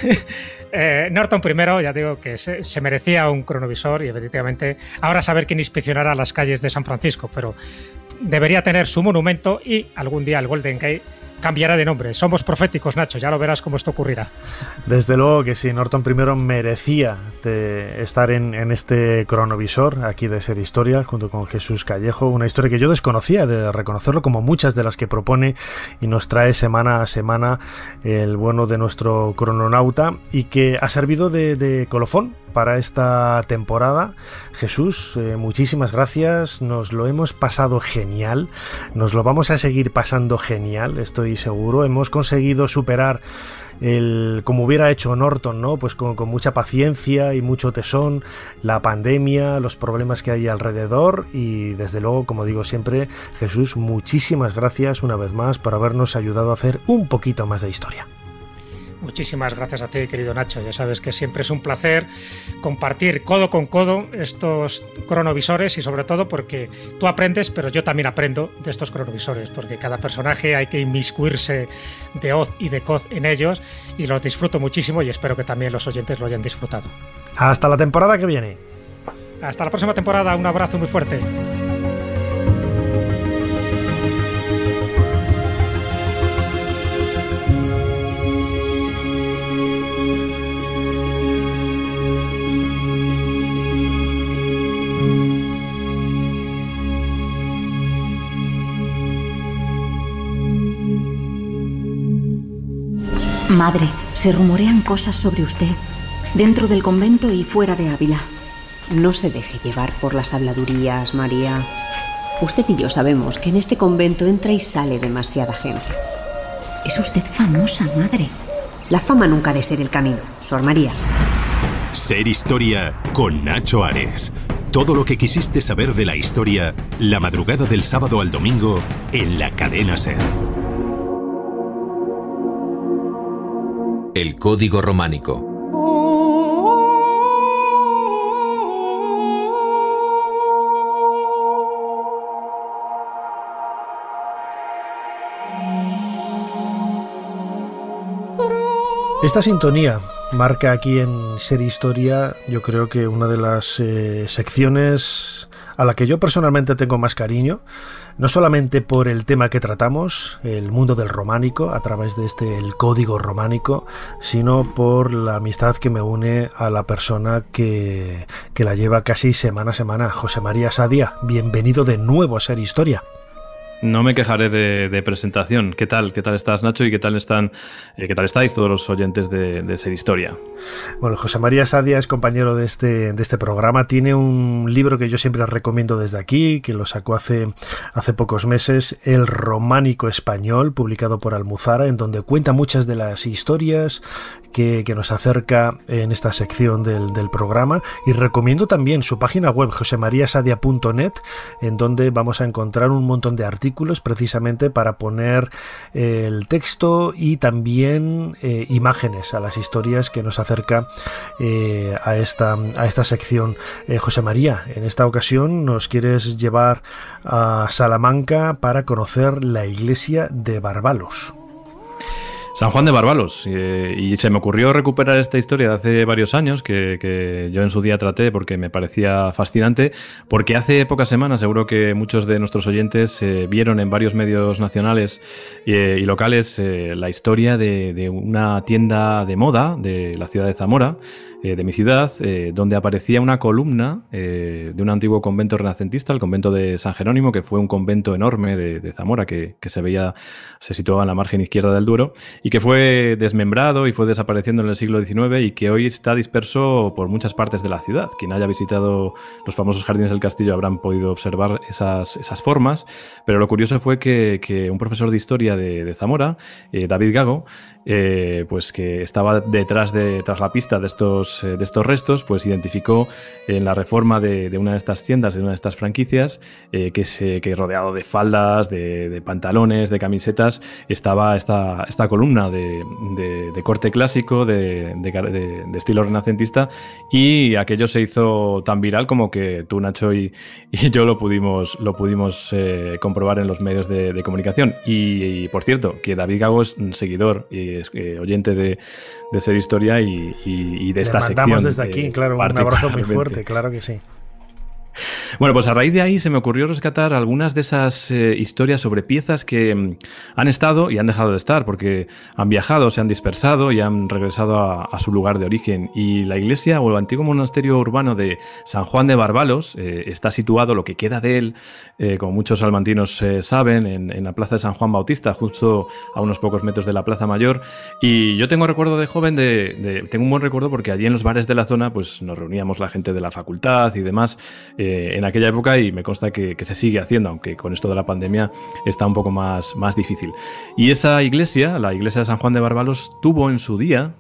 Norton I, ya digo que se merecía un cronovisor y efectivamente ahora saber quién inspeccionará las calles de San Francisco, pero debería tener su monumento y algún día el Golden Gate cambiará de nombre. Somos proféticos, Nacho, ya lo verás cómo esto ocurrirá. Desde luego que sí, Norton I merecía estar en este cronovisor aquí de Ser Historia, junto con Jesús Callejo, una historia que yo desconocía, de reconocerlo, como muchas de las que propone y nos trae semana a semana el bueno de nuestro crononauta, y que ha servido de colofón para esta temporada. Jesús, muchísimas gracias, nos lo hemos pasado genial, nos lo vamos a seguir pasando genial, estoy seguro. Hemos conseguido superar como hubiera hecho Norton, ¿no?, pues con mucha paciencia y mucho tesón, la pandemia, los problemas que hay alrededor, y desde luego, como digo siempre, Jesús, muchísimas gracias una vez más por habernos ayudado a hacer un poquito más de historia. Muchísimas gracias a ti, querido Nacho. Ya sabes que siempre es un placer compartir codo con codo estos cronovisores, y sobre todo porque tú aprendes, pero yo también aprendo de estos cronovisores, porque cada personaje hay que inmiscuirse de hoz y de coz en ellos, y los disfruto muchísimo y espero que también los oyentes lo hayan disfrutado. Hasta la temporada que viene. Hasta la próxima temporada. Un abrazo muy fuerte. Madre, se rumorean cosas sobre usted, dentro del convento y fuera de Ávila. No se deje llevar por las habladurías, María. Usted y yo sabemos que en este convento entra y sale demasiada gente. Es usted famosa, madre. La fama nunca ha de ser el camino, Sor María. Ser Historia con Nacho Ares. Todo lo que quisiste saber de la historia, la madrugada del sábado al domingo en la cadena SER. El Código Románico. Esta sintonía marca aquí en Ser Historia, yo creo que una de las secciones a la que yo personalmente tengo más cariño, no solamente por el tema que tratamos, el mundo del románico, a través de el Código Románico, sino por la amistad que me une a la persona que la lleva casi semana a semana, José María Sadia. Bienvenido de nuevo a Ser Historia. No me quejaré de presentación. ¿Qué tal? ¿Qué tal estás, Nacho? ¿Y qué tal estáis todos los oyentes de Ser Historia? Bueno, José María Sadia es compañero de este programa. Tiene un libro que yo siempre recomiendo desde aquí, que lo sacó hace pocos meses, El Románico Español, publicado por Almuzara, en donde cuenta muchas de las historias que nos acerca en esta sección del programa. Y recomiendo también su página web, josemariasadia.net, en donde vamos a encontrar un montón de artículos precisamente para poner el texto y también imágenes a las historias que nos acerca a esta sección. José María, en esta ocasión nos quieres llevar a Salamanca para conocer la iglesia de Barbalos. San Juan de Barbalos, y se me ocurrió recuperar esta historia de hace varios años que yo en su día traté porque me parecía fascinante, porque hace pocas semanas seguro que muchos de nuestros oyentes vieron en varios medios nacionales y locales la historia de una tienda de moda de la ciudad de Zamora, de mi ciudad, donde aparecía una columna de un antiguo convento renacentista, el convento de San Jerónimo, que fue un convento enorme de Zamora que se situaba en la margen izquierda del Duero y que fue desmembrado y fue desapareciendo en el siglo XIX y que hoy está disperso por muchas partes de la ciudad. Quien haya visitado los famosos jardines del castillo habrán podido observar esas formas, pero lo curioso fue que un profesor de historia de Zamora, David Gago, pues que estaba tras la pista de estos restos, pues identificó en la reforma de una de estas tiendas, de una de estas franquicias, que rodeado de faldas, de pantalones, de camisetas, estaba esta columna de corte clásico, de estilo renacentista, y aquello se hizo tan viral como que tú, Nacho, y yo lo pudimos comprobar en los medios de comunicación. Y por cierto, que David Gago es un seguidor y es oyente de Ser Historia y de esta sección. Le mandamos desde aquí, claro, un abrazo muy fuerte, claro que sí. Bueno, pues a raíz de ahí se me ocurrió rescatar algunas de esas historias sobre piezas que han estado y han dejado de estar, porque han viajado, se han dispersado y han regresado a su lugar de origen. Y la iglesia o el antiguo monasterio urbano de San Juan de Barbalos está situado, lo que queda de él, como muchos salmantinos saben, en la plaza de San Juan Bautista, justo a unos pocos metros de la Plaza Mayor. Y yo tengo recuerdo de joven, tengo un buen recuerdo porque allí en los bares de la zona pues nos reuníamos la gente de la facultad y demás, en aquella época, y me consta que se sigue haciendo, aunque con esto de la pandemia está un poco más difícil. Y esa iglesia, la iglesia de San Juan de Barbalos, tuvo en su día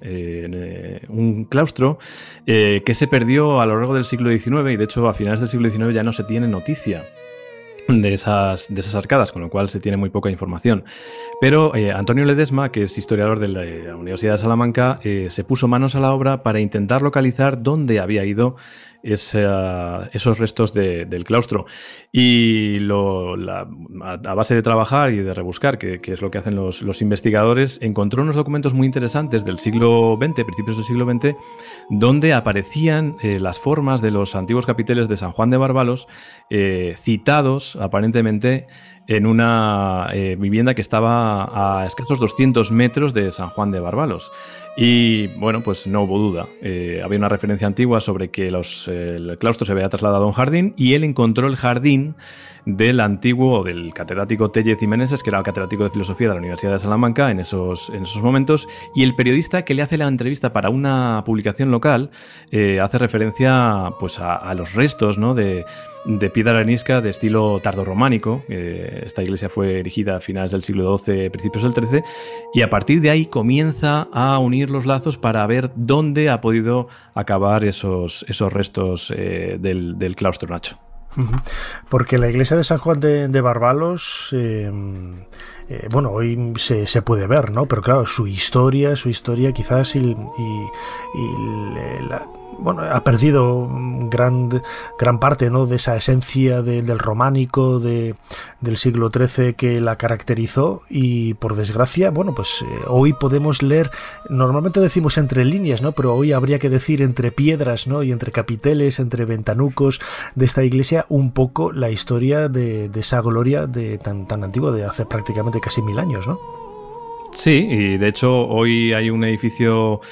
un claustro que se perdió a lo largo del siglo XIX, y de hecho a finales del siglo XIX ya no se tiene noticia de esas arcadas, con lo cual se tiene muy poca información. Pero Antonio Ledesma, que es historiador de la Universidad de Salamanca, se puso manos a la obra para intentar localizar dónde había ido esos restos del claustro. Y a base de trabajar y de rebuscar, que es lo que hacen los investigadores, encontró unos documentos muy interesantes del siglo XX, principios del siglo XX, donde aparecían las formas de los antiguos capiteles de San Juan de Barbalos, citados aparentemente en una vivienda que estaba a escasos 200 metros de San Juan de Barbalos. Y bueno, pues no hubo duda. Había una referencia antigua sobre que el claustro se había trasladado a un jardín, y él encontró el jardín del antiguo, del catedrático Tellez y Meneses, que era el catedrático de filosofía de la Universidad de Salamanca en esos momentos, y el periodista que le hace la entrevista para una publicación local hace referencia pues a los restos, ¿no?, de de piedra arenisca de estilo tardorrománico. Esta iglesia fue erigida a finales del siglo XII, principios del XIII, y a partir de ahí comienza a unir los lazos para ver dónde ha podido acabar esos restos del claustro, Nacho. Porque la iglesia de San Juan de Barbalos, bueno, hoy se puede ver, ¿no? Pero claro, su historia quizás bueno, ha perdido gran parte, ¿no?, de esa esencia del románico del siglo XIII que la caracterizó, y por desgracia, bueno, pues hoy podemos leer, normalmente decimos entre líneas, ¿no?, pero hoy habría que decir entre piedras, ¿no?, y entre capiteles, entre ventanucos de esta iglesia, un poco la historia de esa gloria tan antigua, de hace prácticamente casi 1000 años, ¿no? Sí, y de hecho hoy hay un edificio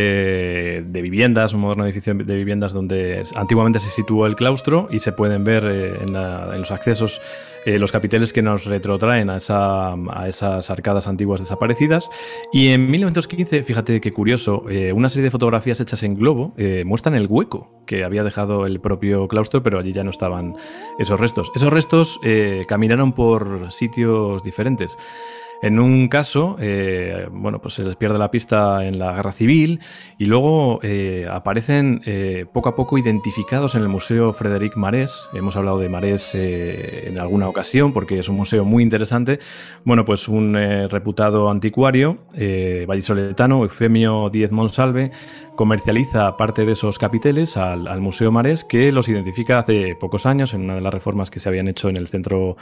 de viviendas, un moderno edificio de viviendas donde antiguamente se situó el claustro, y se pueden ver en los accesos los capiteles que nos retrotraen a esas arcadas antiguas desaparecidas. Y en 1915, fíjate qué curioso, una serie de fotografías hechas en globo muestran el hueco que había dejado el propio claustro, pero allí ya no estaban esos restos. Esos restos caminaron por sitios diferentes. En un caso, bueno, pues se les pierde la pista en la Guerra Civil, y luego aparecen poco a poco identificados en el Museo Frédéric Marès. Hemos hablado de Marès en alguna ocasión porque es un museo muy interesante. Bueno, pues un reputado anticuario vallisoletano, Eufemio Díez Monsalve, comercializa parte de esos capiteles al Museo Marès, que los identifica hace pocos años en una de las reformas que se habían hecho en el Centro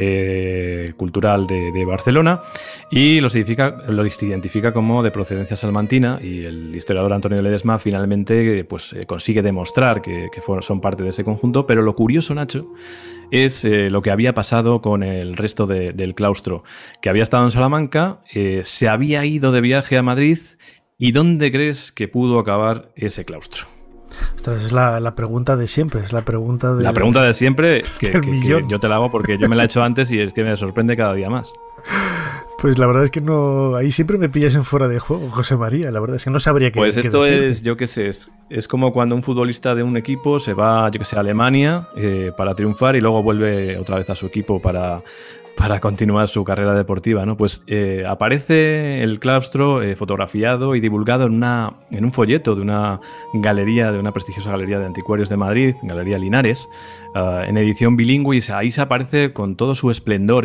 Cultural de Barcelona, y los identifica como de procedencia salmantina, y el historiador Antonio Ledesma finalmente pues, consigue demostrar que son parte de ese conjunto. Pero lo curioso, Nacho, es lo que había pasado con el resto del claustro, que había estado en Salamanca, se había ido de viaje a Madrid. ¿Y dónde crees que pudo acabar ese claustro? Ostras, es la pregunta de siempre, es la pregunta de siempre que yo te la hago porque yo me la he hecho antes y es que me sorprende cada día más. Pues la verdad es que no, ahí siempre me pillas en fuera de juego, José María. La verdad es que no sabría qué decirte. Pues esto es, yo qué sé, es como cuando un futbolista de un equipo se va, yo que sé, a Alemania para triunfar, y luego vuelve otra vez a su equipo para continuar su carrera deportiva, ¿no? Pues aparece el claustro fotografiado y divulgado en un folleto de una prestigiosa galería de anticuarios de Madrid, Galería Linares, en edición bilingüe, y ahí se aparece con todo su esplendor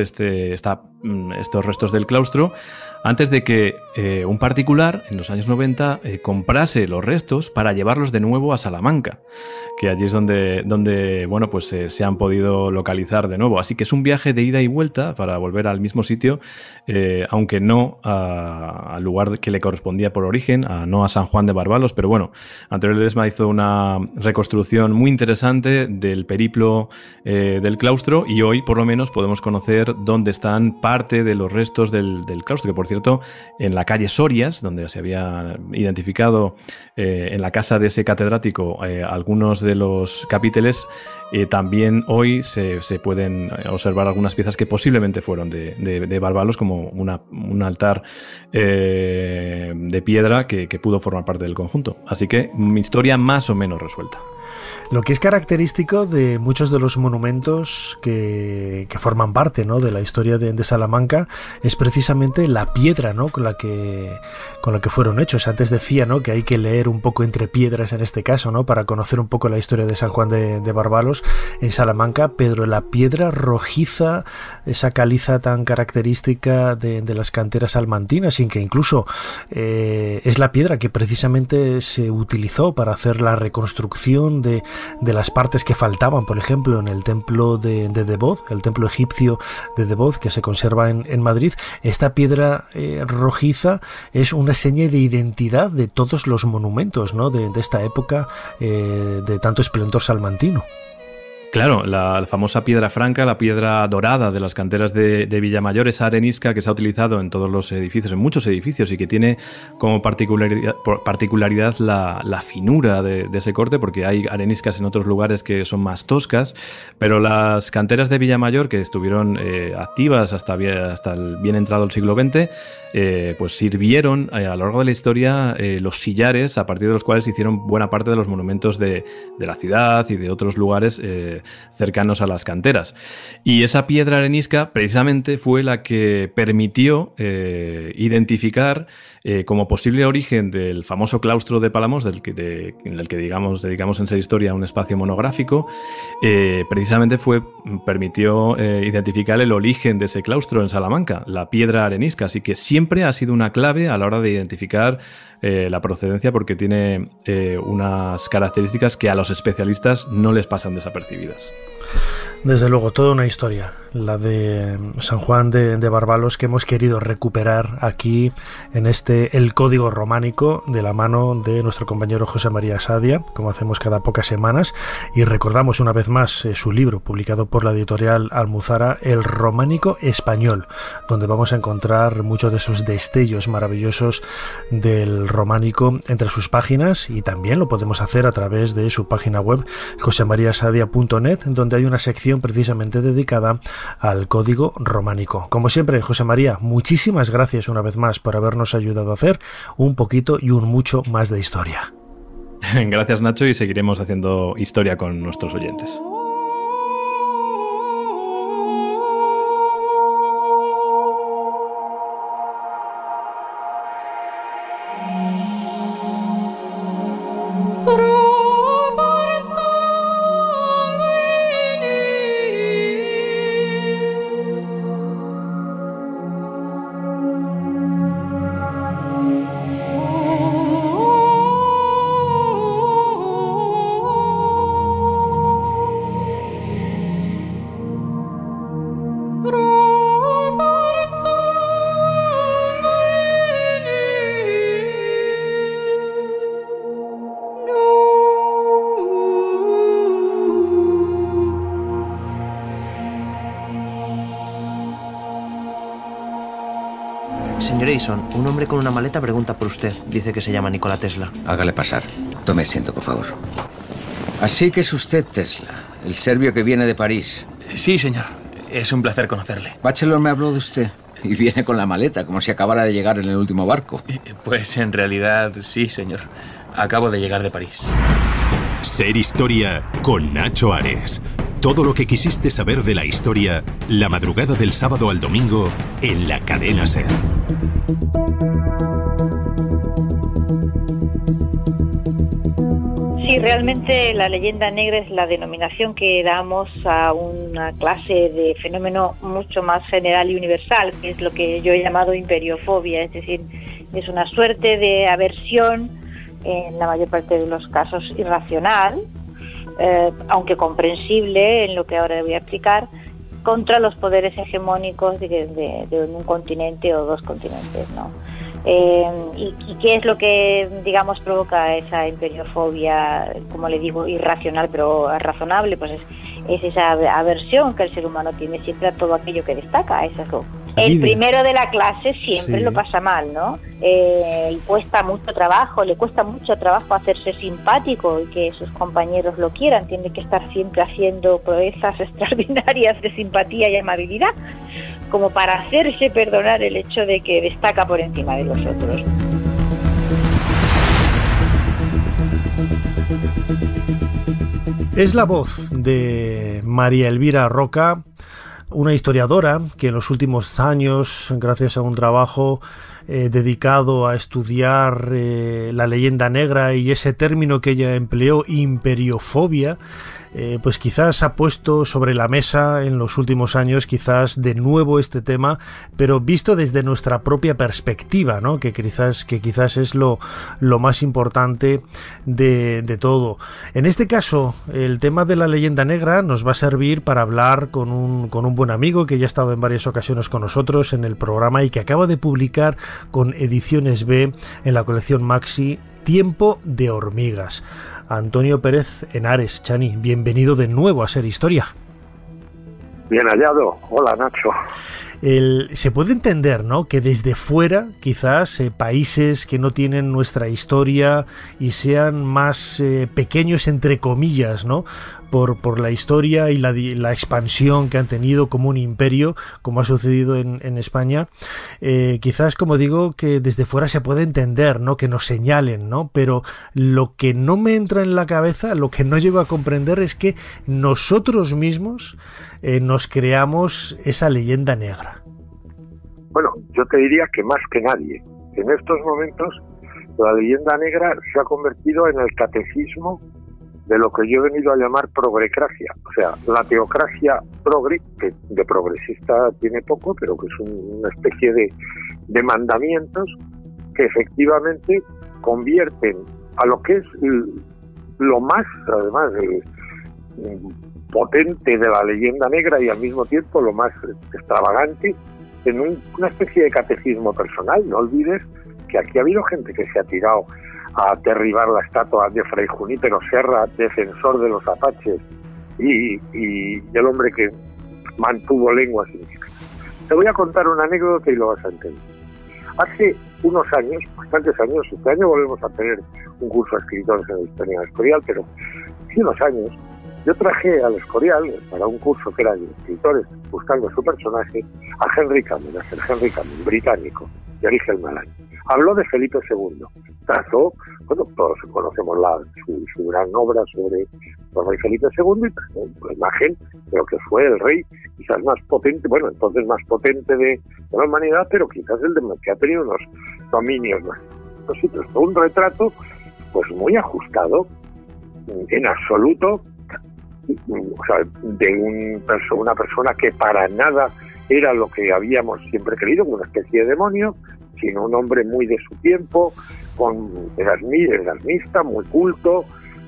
estos restos del claustro, antes de que un particular en los años 90 comprase los restos para llevarlos de nuevo a Salamanca, que allí es donde bueno, pues se han podido localizar de nuevo. Así que es un viaje de ida y vuelta para volver al mismo sitio, aunque no al lugar que le correspondía por origen, no a San Juan de Barbalos. Pero bueno, Antonio Ledesma hizo una reconstrucción muy interesante del periplo del claustro, y hoy por lo menos podemos conocer dónde están parte de los restos del claustro, que por cierto, en la calle Sorias, donde se había identificado en la casa de ese catedrático algunos de los capiteles, también hoy se pueden observar algunas piezas que posiblemente fueron de Barbalos, como un altar de piedra que pudo formar parte del conjunto. Así que mi historia más o menos resuelta. Lo que es característico de muchos de los monumentos que forman parte, ¿no?, de la historia de Salamanca es precisamente la piedra, ¿no?, con la que fueron hechos. Antes decía, ¿no?, que hay que leer un poco entre piedras en este caso, ¿no?, para conocer un poco la historia de San Juan de Barbalos en Salamanca. Pero la piedra rojiza, esa caliza tan característica de las canteras salmantinas, y que incluso es la piedra que precisamente se utilizó para hacer la reconstrucción de las partes que faltaban, por ejemplo, en el templo de Devot, el templo egipcio de Devot, que se conserva en Madrid. Esta piedra rojiza es una seña de identidad de todos los monumentos, ¿no?, de esta época de tanto esplendor salmantino. Claro, la famosa piedra franca, la piedra dorada de las canteras de Villamayor, esa arenisca que se ha utilizado en todos los edificios, en muchos edificios, y que tiene como particularidad la finura de ese corte, porque hay areniscas en otros lugares que son más toscas, pero las canteras de Villamayor, que estuvieron activas hasta el bien entrado el siglo XX, pues sirvieron a lo largo de la historia los sillares a partir de los cuales se hicieron buena parte de los monumentos de la ciudad y de otros lugares cercanos a las canteras. Y esa piedra arenisca precisamente fue la que permitió identificar como posible origen del famoso claustro de Palamos, en el que dedicamos en Ser Historia un espacio monográfico. Precisamente permitió identificar el origen de ese claustro en Salamanca, la piedra arenisca. Así que siempre ha sido una clave a la hora de identificar la procedencia, porque tiene unas características que a los especialistas no les pasan desapercibidas. Desde luego, toda una historia, la de San Juan de Barbalos, que hemos querido recuperar aquí en El Código Románico, de la mano de nuestro compañero José María Sadia, como hacemos cada pocas semanas, y recordamos una vez más su libro, publicado por la editorial Almuzara, El Románico Español, donde vamos a encontrar muchos de esos destellos maravillosos del románico entre sus páginas, y también lo podemos hacer a través de su página web, josemariasadia.net, donde hay una sección precisamente dedicada al Código Románico. Como siempre, José María, muchísimas gracias una vez más por habernos ayudado a hacer un poquito y un mucho más de historia. Gracias, Nacho, y seguiremos haciendo historia con nuestros oyentes. Señor Edison, un hombre con una maleta pregunta por usted. Dice que se llama Nikola Tesla. Hágale pasar. Tome asiento, por favor. Así que es usted Tesla, el serbio que viene de París. Sí, señor. Es un placer conocerle. Bachelor me habló de usted. Y viene con la maleta, como si acabara de llegar en el último barco. Pues en realidad sí, señor. Acabo de llegar de París. Ser Historia con Nacho Ares. Todo lo que quisiste saber de la historia, la madrugada del sábado al domingo en la cadena SER. Sí, realmente la leyenda negra es la denominación que damos a una clase de fenómeno mucho más general y universal, que es lo que yo he llamado imperiofobia, es decir, es una suerte de aversión, en la mayor parte de los casos irracional, aunque comprensible en lo que ahora voy a explicar, contra los poderes hegemónicos de un continente o dos continentes, ¿no? ¿Y qué es lo que, digamos, provoca esa imperiofobia, como le digo, irracional pero razonable? Pues es esa aversión que el ser humano tiene siempre a todo aquello que destaca. Eso es el primero de la clase siempre lo pasa mal, ¿no? Y cuesta mucho trabajo, le cuesta mucho trabajo hacerse simpático y que sus compañeros lo quieran. Tiene que estar siempre haciendo proezas extraordinarias de simpatía y amabilidad, como para hacerse perdonar el hecho de que destaca por encima de los otros. Es la voz de María Elvira Roca, una historiadora que en los últimos años, gracias a un trabajo dedicado a estudiar la leyenda negra y ese término que ella empleó, imperiofobia, pues quizás ha puesto sobre la mesa en los últimos años quizás de nuevo este tema, pero visto desde nuestra propia perspectiva, ¿no? que quizás es lo más importante de todo. En este caso, el tema de la leyenda negra nos va a servir para hablar con un buen amigo que ya ha estado en varias ocasiones con nosotros en el programa y que acaba de publicar con Ediciones B en la colección Maxi Tiempo de Hormigas. Antonio Pérez Henares. Chani, bienvenido de nuevo a Ser Historia. Bien hallado. Hola, Nacho. Se puede entender, ¿no?, que desde fuera, quizás, países que no tienen nuestra historia y sean más pequeños, entre comillas, ¿no?, por la historia y la expansión que han tenido como un imperio, como ha sucedido en España, quizás, como digo, que desde fuera se puede entender, ¿no?, que nos señalen, ¿no? Pero lo que no me entra en la cabeza, lo que no llego a comprender, es que nosotros mismos nos creamos esa leyenda negra. Bueno, yo te diría que más que nadie. En estos momentos la leyenda negra se ha convertido en el catecismo de lo que yo he venido a llamar progrecracia, o sea, la teocracia progre, que de progresista tiene poco, pero que es una especie de mandamientos que efectivamente convierten a lo que es lo más, además, potente de la leyenda negra y al mismo tiempo lo más extravagante, en una especie de catecismo personal. No olvides que aquí ha habido gente que se ha tirado a derribar la estatua de Fray Junípero Serra, defensor de los apaches y el hombre que mantuvo lenguas indígenas. Te voy a contar una anécdota y lo vas a entender. Hace unos años, bastantes años, este año volvemos a tener un curso de escritores en la historia del Escorial, pero hace unos años yo traje al Escorial, para un curso que era de escritores buscando su personaje, a Henry Kamen, a Sir Henry Kamen, británico, de origen malay. Habló de Felipe II. Trazó, bueno, todos conocemos su gran obra sobre el rey Felipe II, y trazó la imagen de lo que fue el rey quizás más potente, bueno, entonces más potente de la humanidad, pero quizás el de que ha tenido unos dominios más. Entonces, fue un retrato pues muy ajustado, en absoluto, o sea, de una persona que para nada era lo que habíamos siempre creído, una especie de demonio, sino un hombre muy de su tiempo, erasmista, muy culto,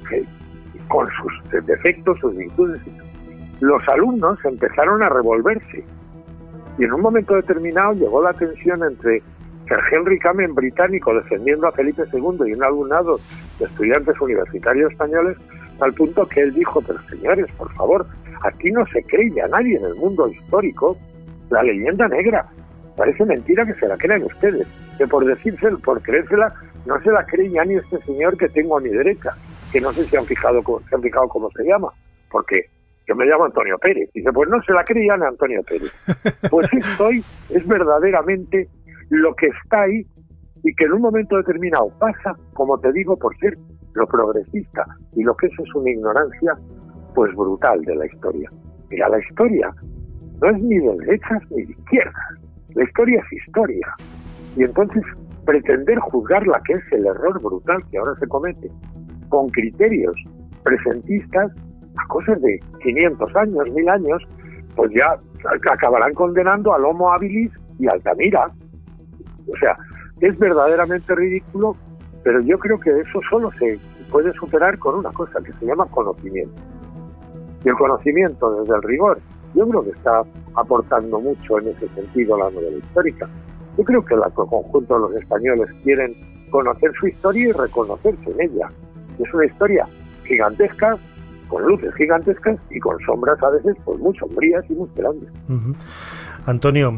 con sus defectos, sus virtudes. Los alumnos empezaron a revolverse y en un momento determinado llegó la tensión entre Sir Henry Kamen, británico, defendiendo a Felipe II, y un alumnado de estudiantes universitarios españoles, al punto que él dijo: pero señores, por favor, aquí no se cree ya nadie en el mundo histórico la leyenda negra. Parece mentira que se la crean ustedes, que por decírselo, por creérsela, no se la cree ya ni este señor que tengo a mi derecha, que no sé si se han fijado cómo se llama, porque yo me llamo Antonio Pérez. Dice, pues no se la cree ya ni Antonio Pérez. Pues esto es verdaderamente lo que está ahí, y que en un momento determinado pasa, como te digo, por ser lo progresista, y lo que eso es una ignorancia pues brutal de la historia. Mira, la historia no es ni de derechas ni de izquierdas. La historia es historia, y entonces pretender juzgarla, que es el error brutal que ahora se comete, con criterios presentistas, a cosas de 500 años, 1000 años, pues ya acabarán condenando al Homo habilis y a Altamira. O sea, es verdaderamente ridículo, pero yo creo que eso solo se puede superar con una cosa que se llama conocimiento. Y el conocimiento, desde el rigor, yo creo que está aportando mucho en ese sentido la novela histórica. Yo creo que el conjunto de los españoles quieren conocer su historia y reconocerse en ella. Es una historia gigantesca, con luces gigantescas y con sombras a veces pues muy sombrías y muy grandes. Uh-huh. Antonio,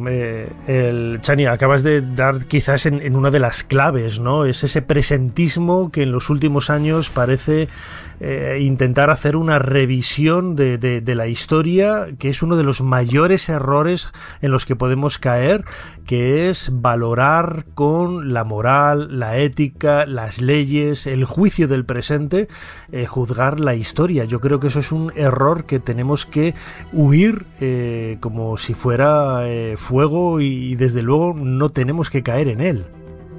Chani, acabas de dar quizás en una de las claves, ¿no? Es ese presentismo que en los últimos años parece intentar hacer una revisión de la historia, que es uno de los mayores errores en los que podemos caer, que es valorar con la moral, la ética, las leyes, el juicio del presente, juzgar la historia. Yo creo que eso es un error que tenemos que huir como si fuera fuego, y desde luego no tenemos que caer en él.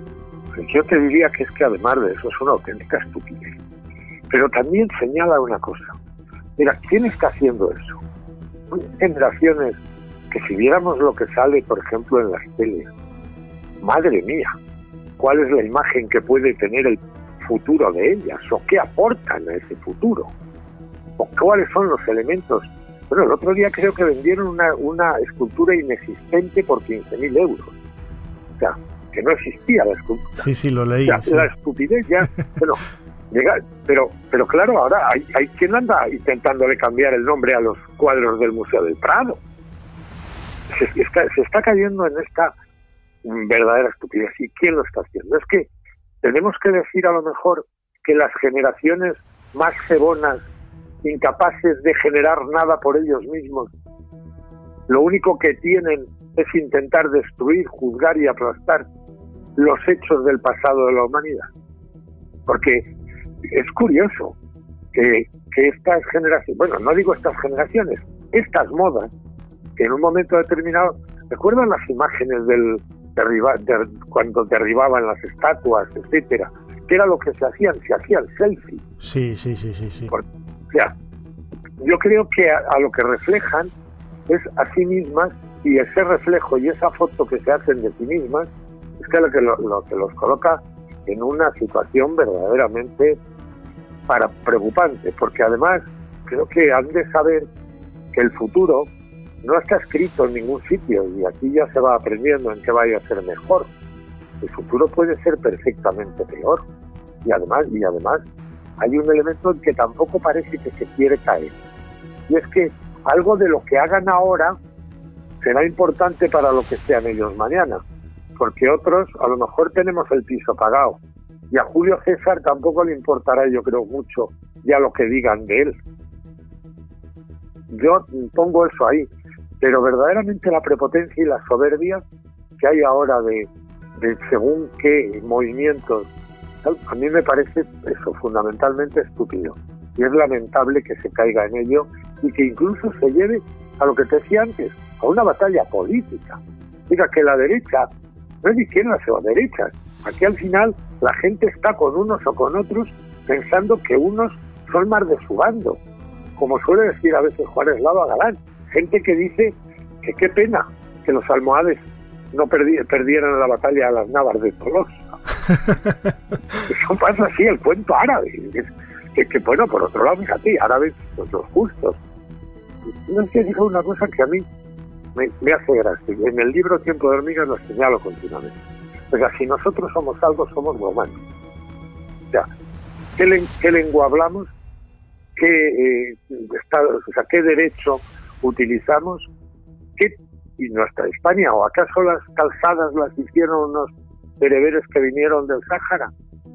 Yo te diría que es que además de eso es una auténtica estupidez. Pero también señala una cosa. Mira, ¿quién está haciendo eso? Generaciones que, si viéramos lo que sale, por ejemplo, en las teles, madre mía, ¿cuál es la imagen que puede tener el futuro de ellas? ¿O qué aportan a ese futuro? ¿O cuáles son los elementos? Bueno, el otro día creo que vendieron una escultura inexistente por 15.000 euros. O sea, que no existía la escultura. Sí, lo leí. O sea, sí. La estupidez ya... Bueno, pero claro, ahora hay quien anda intentándole cambiar el nombre a los cuadros del Museo del Prado. se está cayendo en esta verdadera estupidez. ¿Y quién lo está haciendo? Es que tenemos que decir a lo mejor que las generaciones más cebonas, incapaces de generar nada por ellos mismos, lo único que tienen es intentar destruir, juzgar y aplastar los hechos del pasado de la humanidad. Porque es curioso que estas generaciones, bueno, no digo estas generaciones, estas modas, que en un momento determinado, ¿recuerdan las imágenes cuando derribaban las estatuas, etcétera? ¿Qué era lo que se hacían? Se hacían selfies. Sí. O sea, yo creo que a lo que reflejan es a sí mismas, y ese reflejo y esa foto que se hacen de sí mismas es que lo que los coloca en una situación verdaderamente preocupante, porque además creo que han de saber que el futuro no está escrito en ningún sitio, y aquí ya se va aprendiendo en qué vaya a ser mejor. El futuro puede ser perfectamente peor, y además hay un elemento en que tampoco parece que se quiere caer, y es que algo de lo que hagan ahora será importante para lo que sean ellos mañana, porque otros a lo mejor tenemos el piso pagado, y a Julio César tampoco le importará, yo creo, mucho ya lo que digan de él. Yo pongo eso ahí, pero verdaderamente la prepotencia y la soberbia que hay ahora de según qué movimientos, a mí me parece eso fundamentalmente estúpido, y es lamentable que se caiga en ello y que incluso se lleve a lo que te decía antes, a una batalla política. Diga que la derecha no es de izquierdas o derechas. Aquí al final la gente está con unos o con otros pensando que unos son más de su bando, como suele decir a veces Juan Eslava Galán. Gente que dice que qué pena que los almohades no perdieran la batalla de las Navas de Tolosa. Eso pasa así, el cuento árabe. Que bueno, por otro lado, fíjate, árabes, pues los justos. No sé, dijo una cosa que a mí me hace gracia. En el libro Tiempo de hormigas lo señalo continuamente. Oiga, si nosotros somos algo, somos romanos. O sea, ¿qué lengua hablamos? ¿Qué derecho utilizamos? ¿Y nuestra España? ¿O acaso las calzadas las hicieron unos bereberes que vinieron del Sáhara?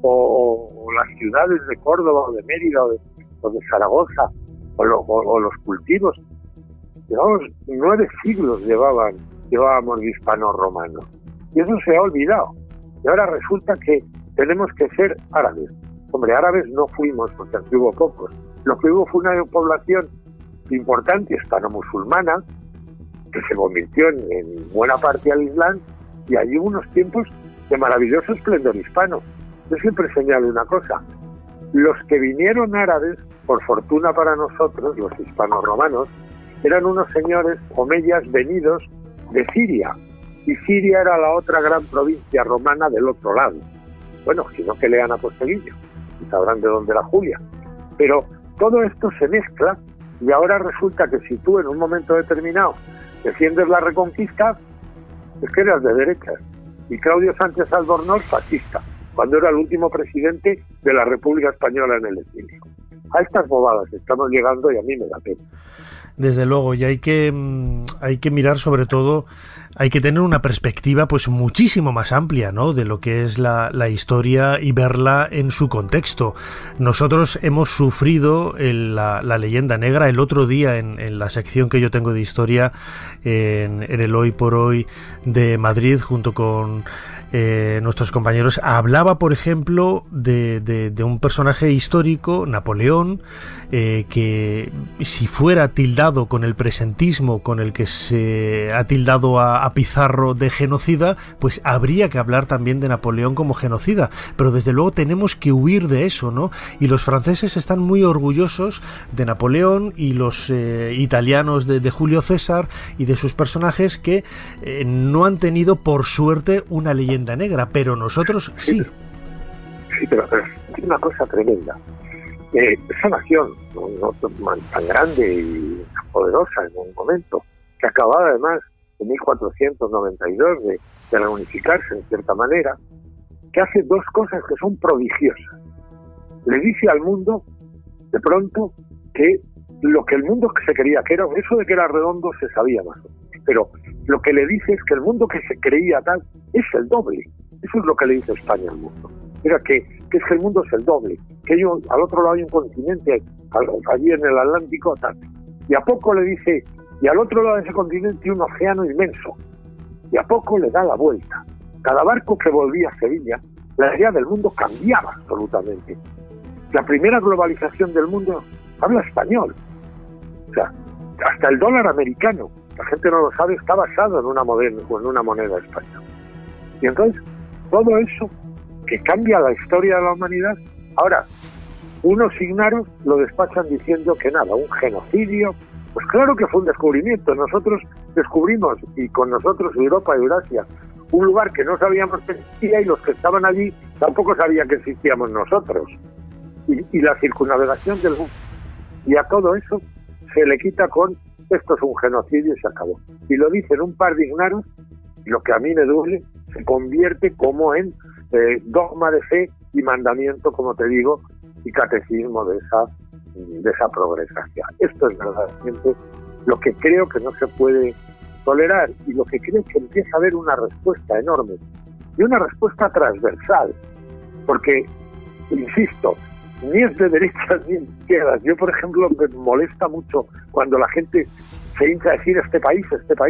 ¿O las ciudades de Córdoba o de Mérida o de Zaragoza? ¿O los cultivos? Llevamos 9 siglos llevábamos de hispano-romano. Y eso se ha olvidado. Y ahora resulta que tenemos que ser árabes. Hombre, árabes no fuimos, porque aquí hubo pocos. Lo que hubo fue una población importante hispano-musulmana que se convirtió en buena parte al Islam, y allí hubo unos tiempos de maravilloso esplendor hispano. Yo siempre señalo una cosa: los que vinieron árabes, por fortuna para nosotros, los hispanos-romanos, eran unos señores omeyas venidos de Siria, y Siria era la otra gran provincia romana del otro lado. Bueno, si no, que lean Aposteguillo y sabrán de dónde era Julia. Pero todo esto se mezcla, y ahora resulta que si tú en un momento determinado defiendes la Reconquista, es que eras de derechas. Y Claudio Sánchez Albornoz, fascista, cuando era el último presidente de la República Española en el exilio. A estas bobadas estamos llegando, y a mí me da pena. Desde luego, y hay que mirar, sobre todo, hay que tener una perspectiva pues muchísimo más amplia, ¿no?, de lo que es la historia, y verla en su contexto. Nosotros hemos sufrido la leyenda negra. El otro día, en la sección que yo tengo de historia, en el Hoy por Hoy de Madrid, junto con nuestros compañeros, hablaba, por ejemplo, de un personaje histórico, Napoleón, que si fuera tildado con el presentismo con el que se ha tildado a Pizarro de genocida, pues habría que hablar también de Napoleón como genocida, pero desde luego tenemos que huir de eso, ¿no? Y los franceses están muy orgullosos de Napoleón, y los italianos de Julio César y de sus personajes, que no han tenido, por suerte, una leyenda negra, pero nosotros sí. Sí, pero es una cosa tremenda. Esa nación no tan grande y poderosa en un momento, que acababa además en 1492 de reunificarse en cierta manera, que hace dos cosas que son prodigiosas. Le dice al mundo, de pronto, que lo que el mundo se creía que era, eso de que era redondo se sabía más o menos, pero lo que le dice es que el mundo que se creía tal es el doble. Eso es lo que le dice España al mundo. Mira, que es que el mundo es el doble, que al otro lado hay un continente, allí en el Atlántico, tal. Y a poco le dice, y al otro lado de ese continente hay un océano inmenso. Y a poco le da la vuelta. Cada barco que volvía a Sevilla, la idea del mundo cambiaba absolutamente. La primera globalización del mundo habla español. O sea, hasta el dólar americano, la gente no lo sabe, está basado en una moneda española. Y entonces, todo eso que cambia la historia de la humanidad, ahora, unos signaros lo despachan diciendo que nada, un genocidio. Pues claro que fue un descubrimiento. Nosotros descubrimos, y con nosotros Europa y Eurasia, un lugar que no sabíamos que existía, y los que estaban allí tampoco sabían que existíamos nosotros. Y la circunnavegación del mundo. Y a todo eso se le quita con esto es un genocidio y se acabó. Y lo dicen un par de ignaros, y lo que a mí me duele, se convierte como en dogma de fe y mandamiento, como te digo, y catecismo de esa progresación. Esto es verdaderamente lo que creo que no se puede tolerar, y lo que creo que empieza a haber una respuesta enorme y una respuesta transversal, porque, insisto, ni es de derechas ni de izquierdas. Yo, por ejemplo, me molesta mucho cuando la gente se hincha a decir este país,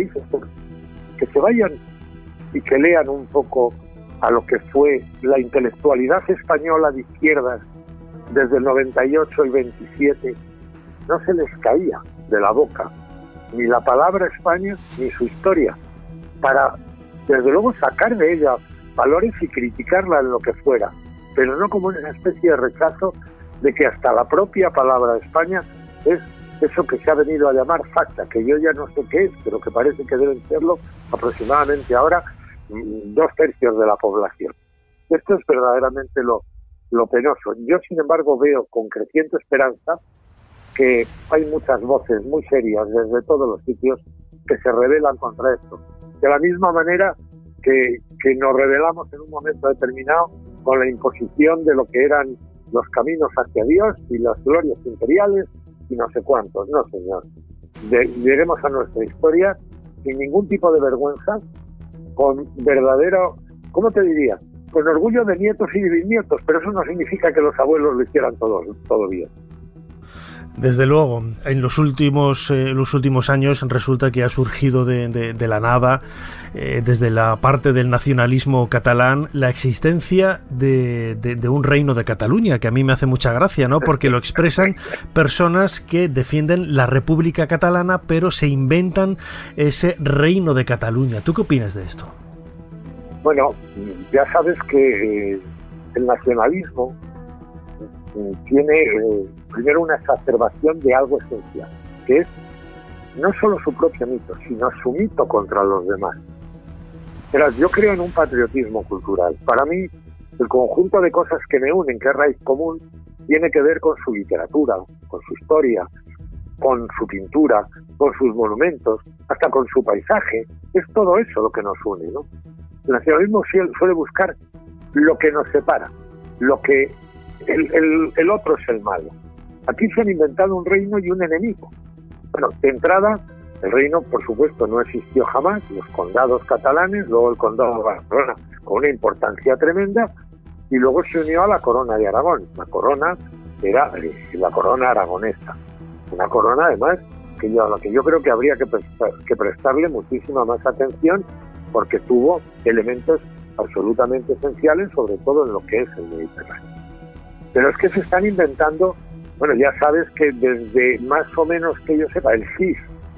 que se vayan y que lean un poco a lo que fue la intelectualidad española de izquierdas desde el 98 y 27. No se les caía de la boca ni la palabra España ni su historia, para desde luego sacar de ella valores y criticarla en lo que fuera, pero no como una especie de rechazo de que hasta la propia palabra España es eso que se ha venido a llamar facha, que yo ya no sé qué es, pero que parece que deben serlo aproximadamente ahora 2/3 de la población. Esto es verdaderamente lo penoso. Yo, sin embargo, veo con creciente esperanza que hay muchas voces muy serias desde todos los sitios que se rebelan contra esto. De la misma manera que nos rebelamos en un momento determinado con la imposición de lo que eran los caminos hacia Dios y las glorias imperiales y no sé cuántos. No, señor. Lleguemos a nuestra historia sin ningún tipo de vergüenza, con verdadero, ¿cómo te diría? Con orgullo de nietos y de bisnietos, pero eso no significa que los abuelos lo hicieran todo bien. Desde luego, en los últimos años resulta que ha surgido de la nada, desde la parte del nacionalismo catalán, la existencia de un reino de Cataluña, que a mí me hace mucha gracia, ¿no? Porque lo expresan personas que defienden la República Catalana, pero se inventan ese reino de Cataluña. ¿Tú qué opinas de esto? Bueno, ya sabes que el nacionalismo tiene primero una exacerbación de algo esencial, que es no solo su propio mito, sino su mito contra los demás. Pero yo creo en un patriotismo cultural. Para mí, el conjunto de cosas que me unen, que es raíz común, tiene que ver con su literatura, con su historia, con su pintura, con sus monumentos, hasta con su paisaje. Es todo eso lo que nos une, ¿no? El nacionalismo suele buscar lo que nos separa, lo que el otro es el malo. Aquí se han inventado un reino y un enemigo. Bueno, de entrada, el reino, por supuesto, no existió jamás. Los condados catalanes, luego el condado de Barcelona, con una importancia tremenda, y luego se unió a la corona de Aragón. La corona era la corona aragonesa. Una corona, además, a la que yo creo que habría que prestarle muchísima más atención, porque tuvo elementos absolutamente esenciales, sobre todo en lo que es el Mediterráneo. Pero es que se están inventando, bueno, ya sabes que desde más o menos que yo sepa, el CIS,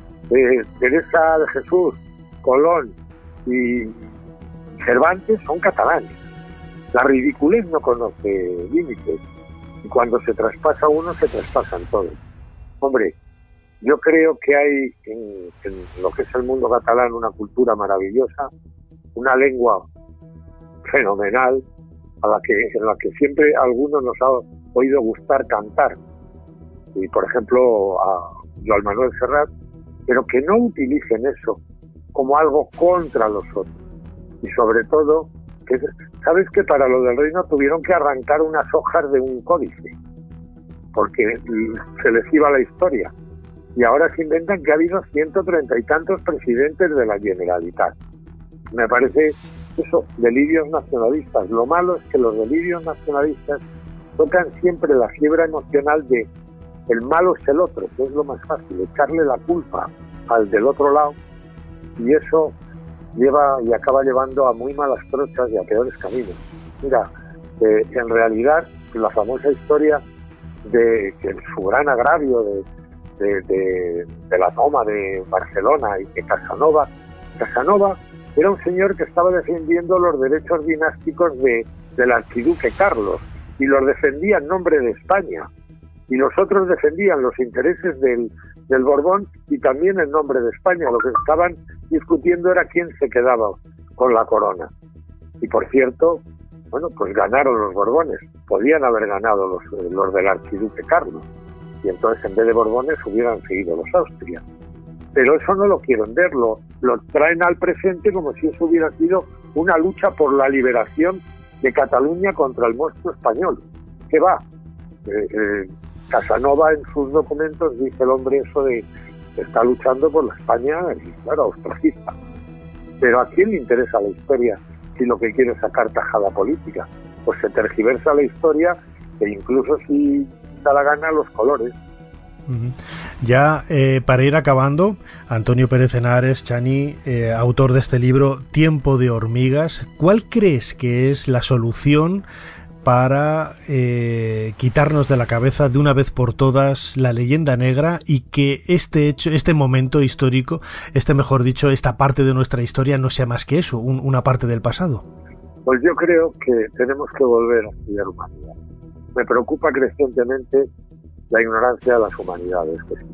Teresa de Jesús, Colón y Cervantes son catalanes. La ridiculez no conoce límites, y cuando se traspasa uno, se traspasan todos. Hombre, yo creo que hay en lo que es el mundo catalán una cultura maravillosa, una lengua fenomenal, en la que siempre a algunos nos ha oído gustar cantar, y por ejemplo a Joan Manuel Serrat, pero que no utilicen eso como algo contra los otros. Y sobre todo, sabes que para lo del reino tuvieron que arrancar unas hojas de un códice, porque se les iba la historia. Y ahora se inventan que ha habido 130 y tantos presidentes de la Generalitat. Me parece eso, delirios nacionalistas. Lo malo es que los delirios nacionalistas tocan siempre la fiebre emocional de el malo es el otro, que es lo más fácil, echarle la culpa al del otro lado, y eso lleva y acaba llevando a muy malas trochas y a peores caminos. Mira, en realidad la famosa historia de que su gran agravio de la toma de Barcelona y que Casanova era un señor que estaba defendiendo los derechos dinásticos del archiduque Carlos, y los defendía en nombre de España, y los otros defendían los intereses del Borbón y también en nombre de España. Lo que estaban discutiendo era quién se quedaba con la corona. Y por cierto, bueno, pues ganaron los Borbones. Podían haber ganado los del archiduque Carlos, y entonces en vez de Borbones hubieran seguido los Austria. Pero eso no lo quieren ver, lo traen al presente como si eso hubiera sido una lucha por la liberación de Cataluña contra el monstruo español. ¿Qué va? Casanova en sus documentos dice el hombre eso de que está luchando por la España, y claro, austracista. Pero ¿a quién le interesa la historia si lo que quiere es sacar tajada política? Pues se tergiversa la historia, e incluso si da la gana los colores. Ya para ir acabando, Antonio Pérez Henares, Chani, autor de este libro Tiempo de hormigas, ¿cuál crees que es la solución para quitarnos de la cabeza de una vez por todas la leyenda negra y que este momento histórico, mejor dicho, esta parte de nuestra historia no sea más que eso, una parte del pasado? Pues yo creo que tenemos que volver a estudiar humanidad. Me preocupa crecientemente la ignorancia de las humanidades.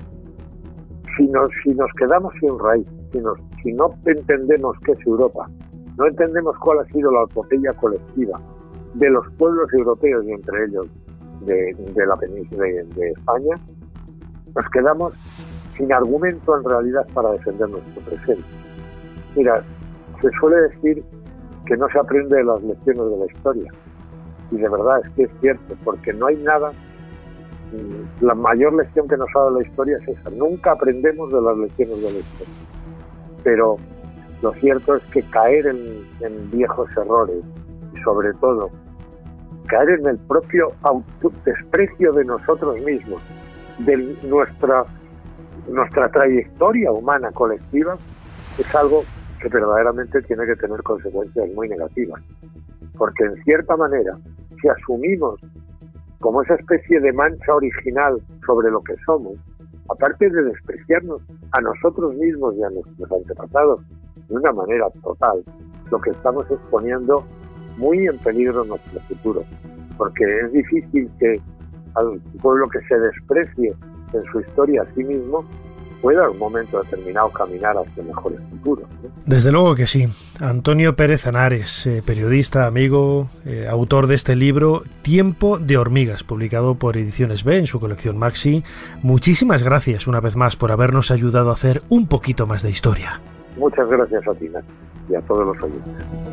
Si nos quedamos sin raíz, si no entendemos qué es Europa, no entendemos cuál ha sido la epopeya colectiva de los pueblos europeos y entre ellos de la península de España, nos quedamos sin argumento en realidad para defender nuestro presente. Mira, se suele decir que no se aprende de las lecciones de la historia, y de verdad es que es cierto, porque no hay nada. La mayor lección que nos ha dado la historia es esa. Nunca aprendemos de las lecciones de la historia. Pero lo cierto es que caer en viejos errores, y sobre todo caer en el propio desprecio de nosotros mismos, de nuestra trayectoria humana colectiva, es algo que verdaderamente tiene que tener consecuencias muy negativas. Porque en cierta manera, si asumimos como esa especie de mancha original sobre lo que somos, aparte de despreciarnos a nosotros mismos y a nuestros antepasados de una manera total, lo que estamos es poniendo muy en peligro nuestro futuro, porque es difícil que al pueblo que se desprecie en su historia a sí mismo pueda en un momento determinado caminar hacia mejores futuros, ¿no? Desde luego que sí. Antonio Pérez Henares, periodista, amigo, autor de este libro Tiempo de hormigas, publicado por Ediciones B en su colección Maxi. Muchísimas gracias una vez más por habernos ayudado a hacer un poquito más de historia. Muchas gracias a ti, Nacho, y a todos los oyentes.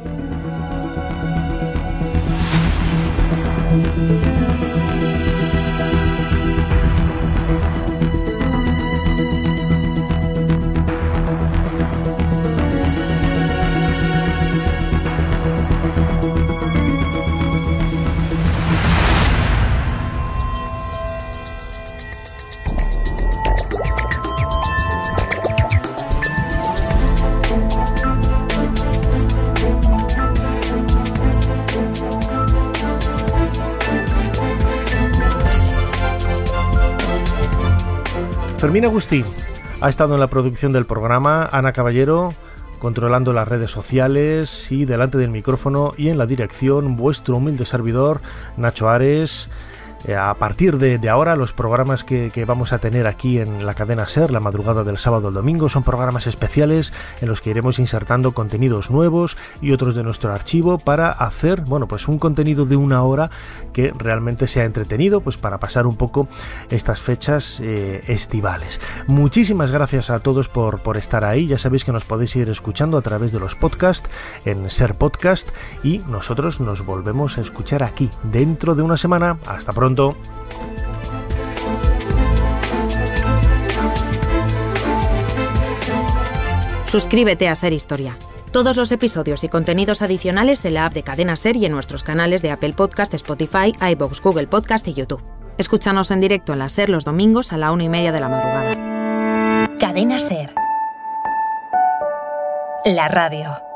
Fermín Agustí ha estado en la producción del programa, Ana Caballero controlando las redes sociales y delante del micrófono y en la dirección vuestro humilde servidor Nacho Ares. A partir de ahora los programas que vamos a tener aquí en la cadena SER, la madrugada del sábado al domingo, son programas especiales en los que iremos insertando contenidos nuevos y otros de nuestro archivo para hacer, bueno, pues un contenido de una hora que realmente sea entretenido, pues para pasar un poco estas fechas estivales. Muchísimas gracias a todos por estar ahí. Ya sabéis que nos podéis ir escuchando a través de los podcasts en SER Podcast, y nosotros nos volvemos a escuchar aquí dentro de una semana. Hasta pronto. Suscríbete a Ser Historia. Todos los episodios y contenidos adicionales en la app de Cadena Ser y en nuestros canales de Apple Podcast, Spotify, iVoox, Google Podcast y YouTube. Escúchanos en directo en la Ser los domingos a la 1:30 de la madrugada. Cadena Ser. La radio.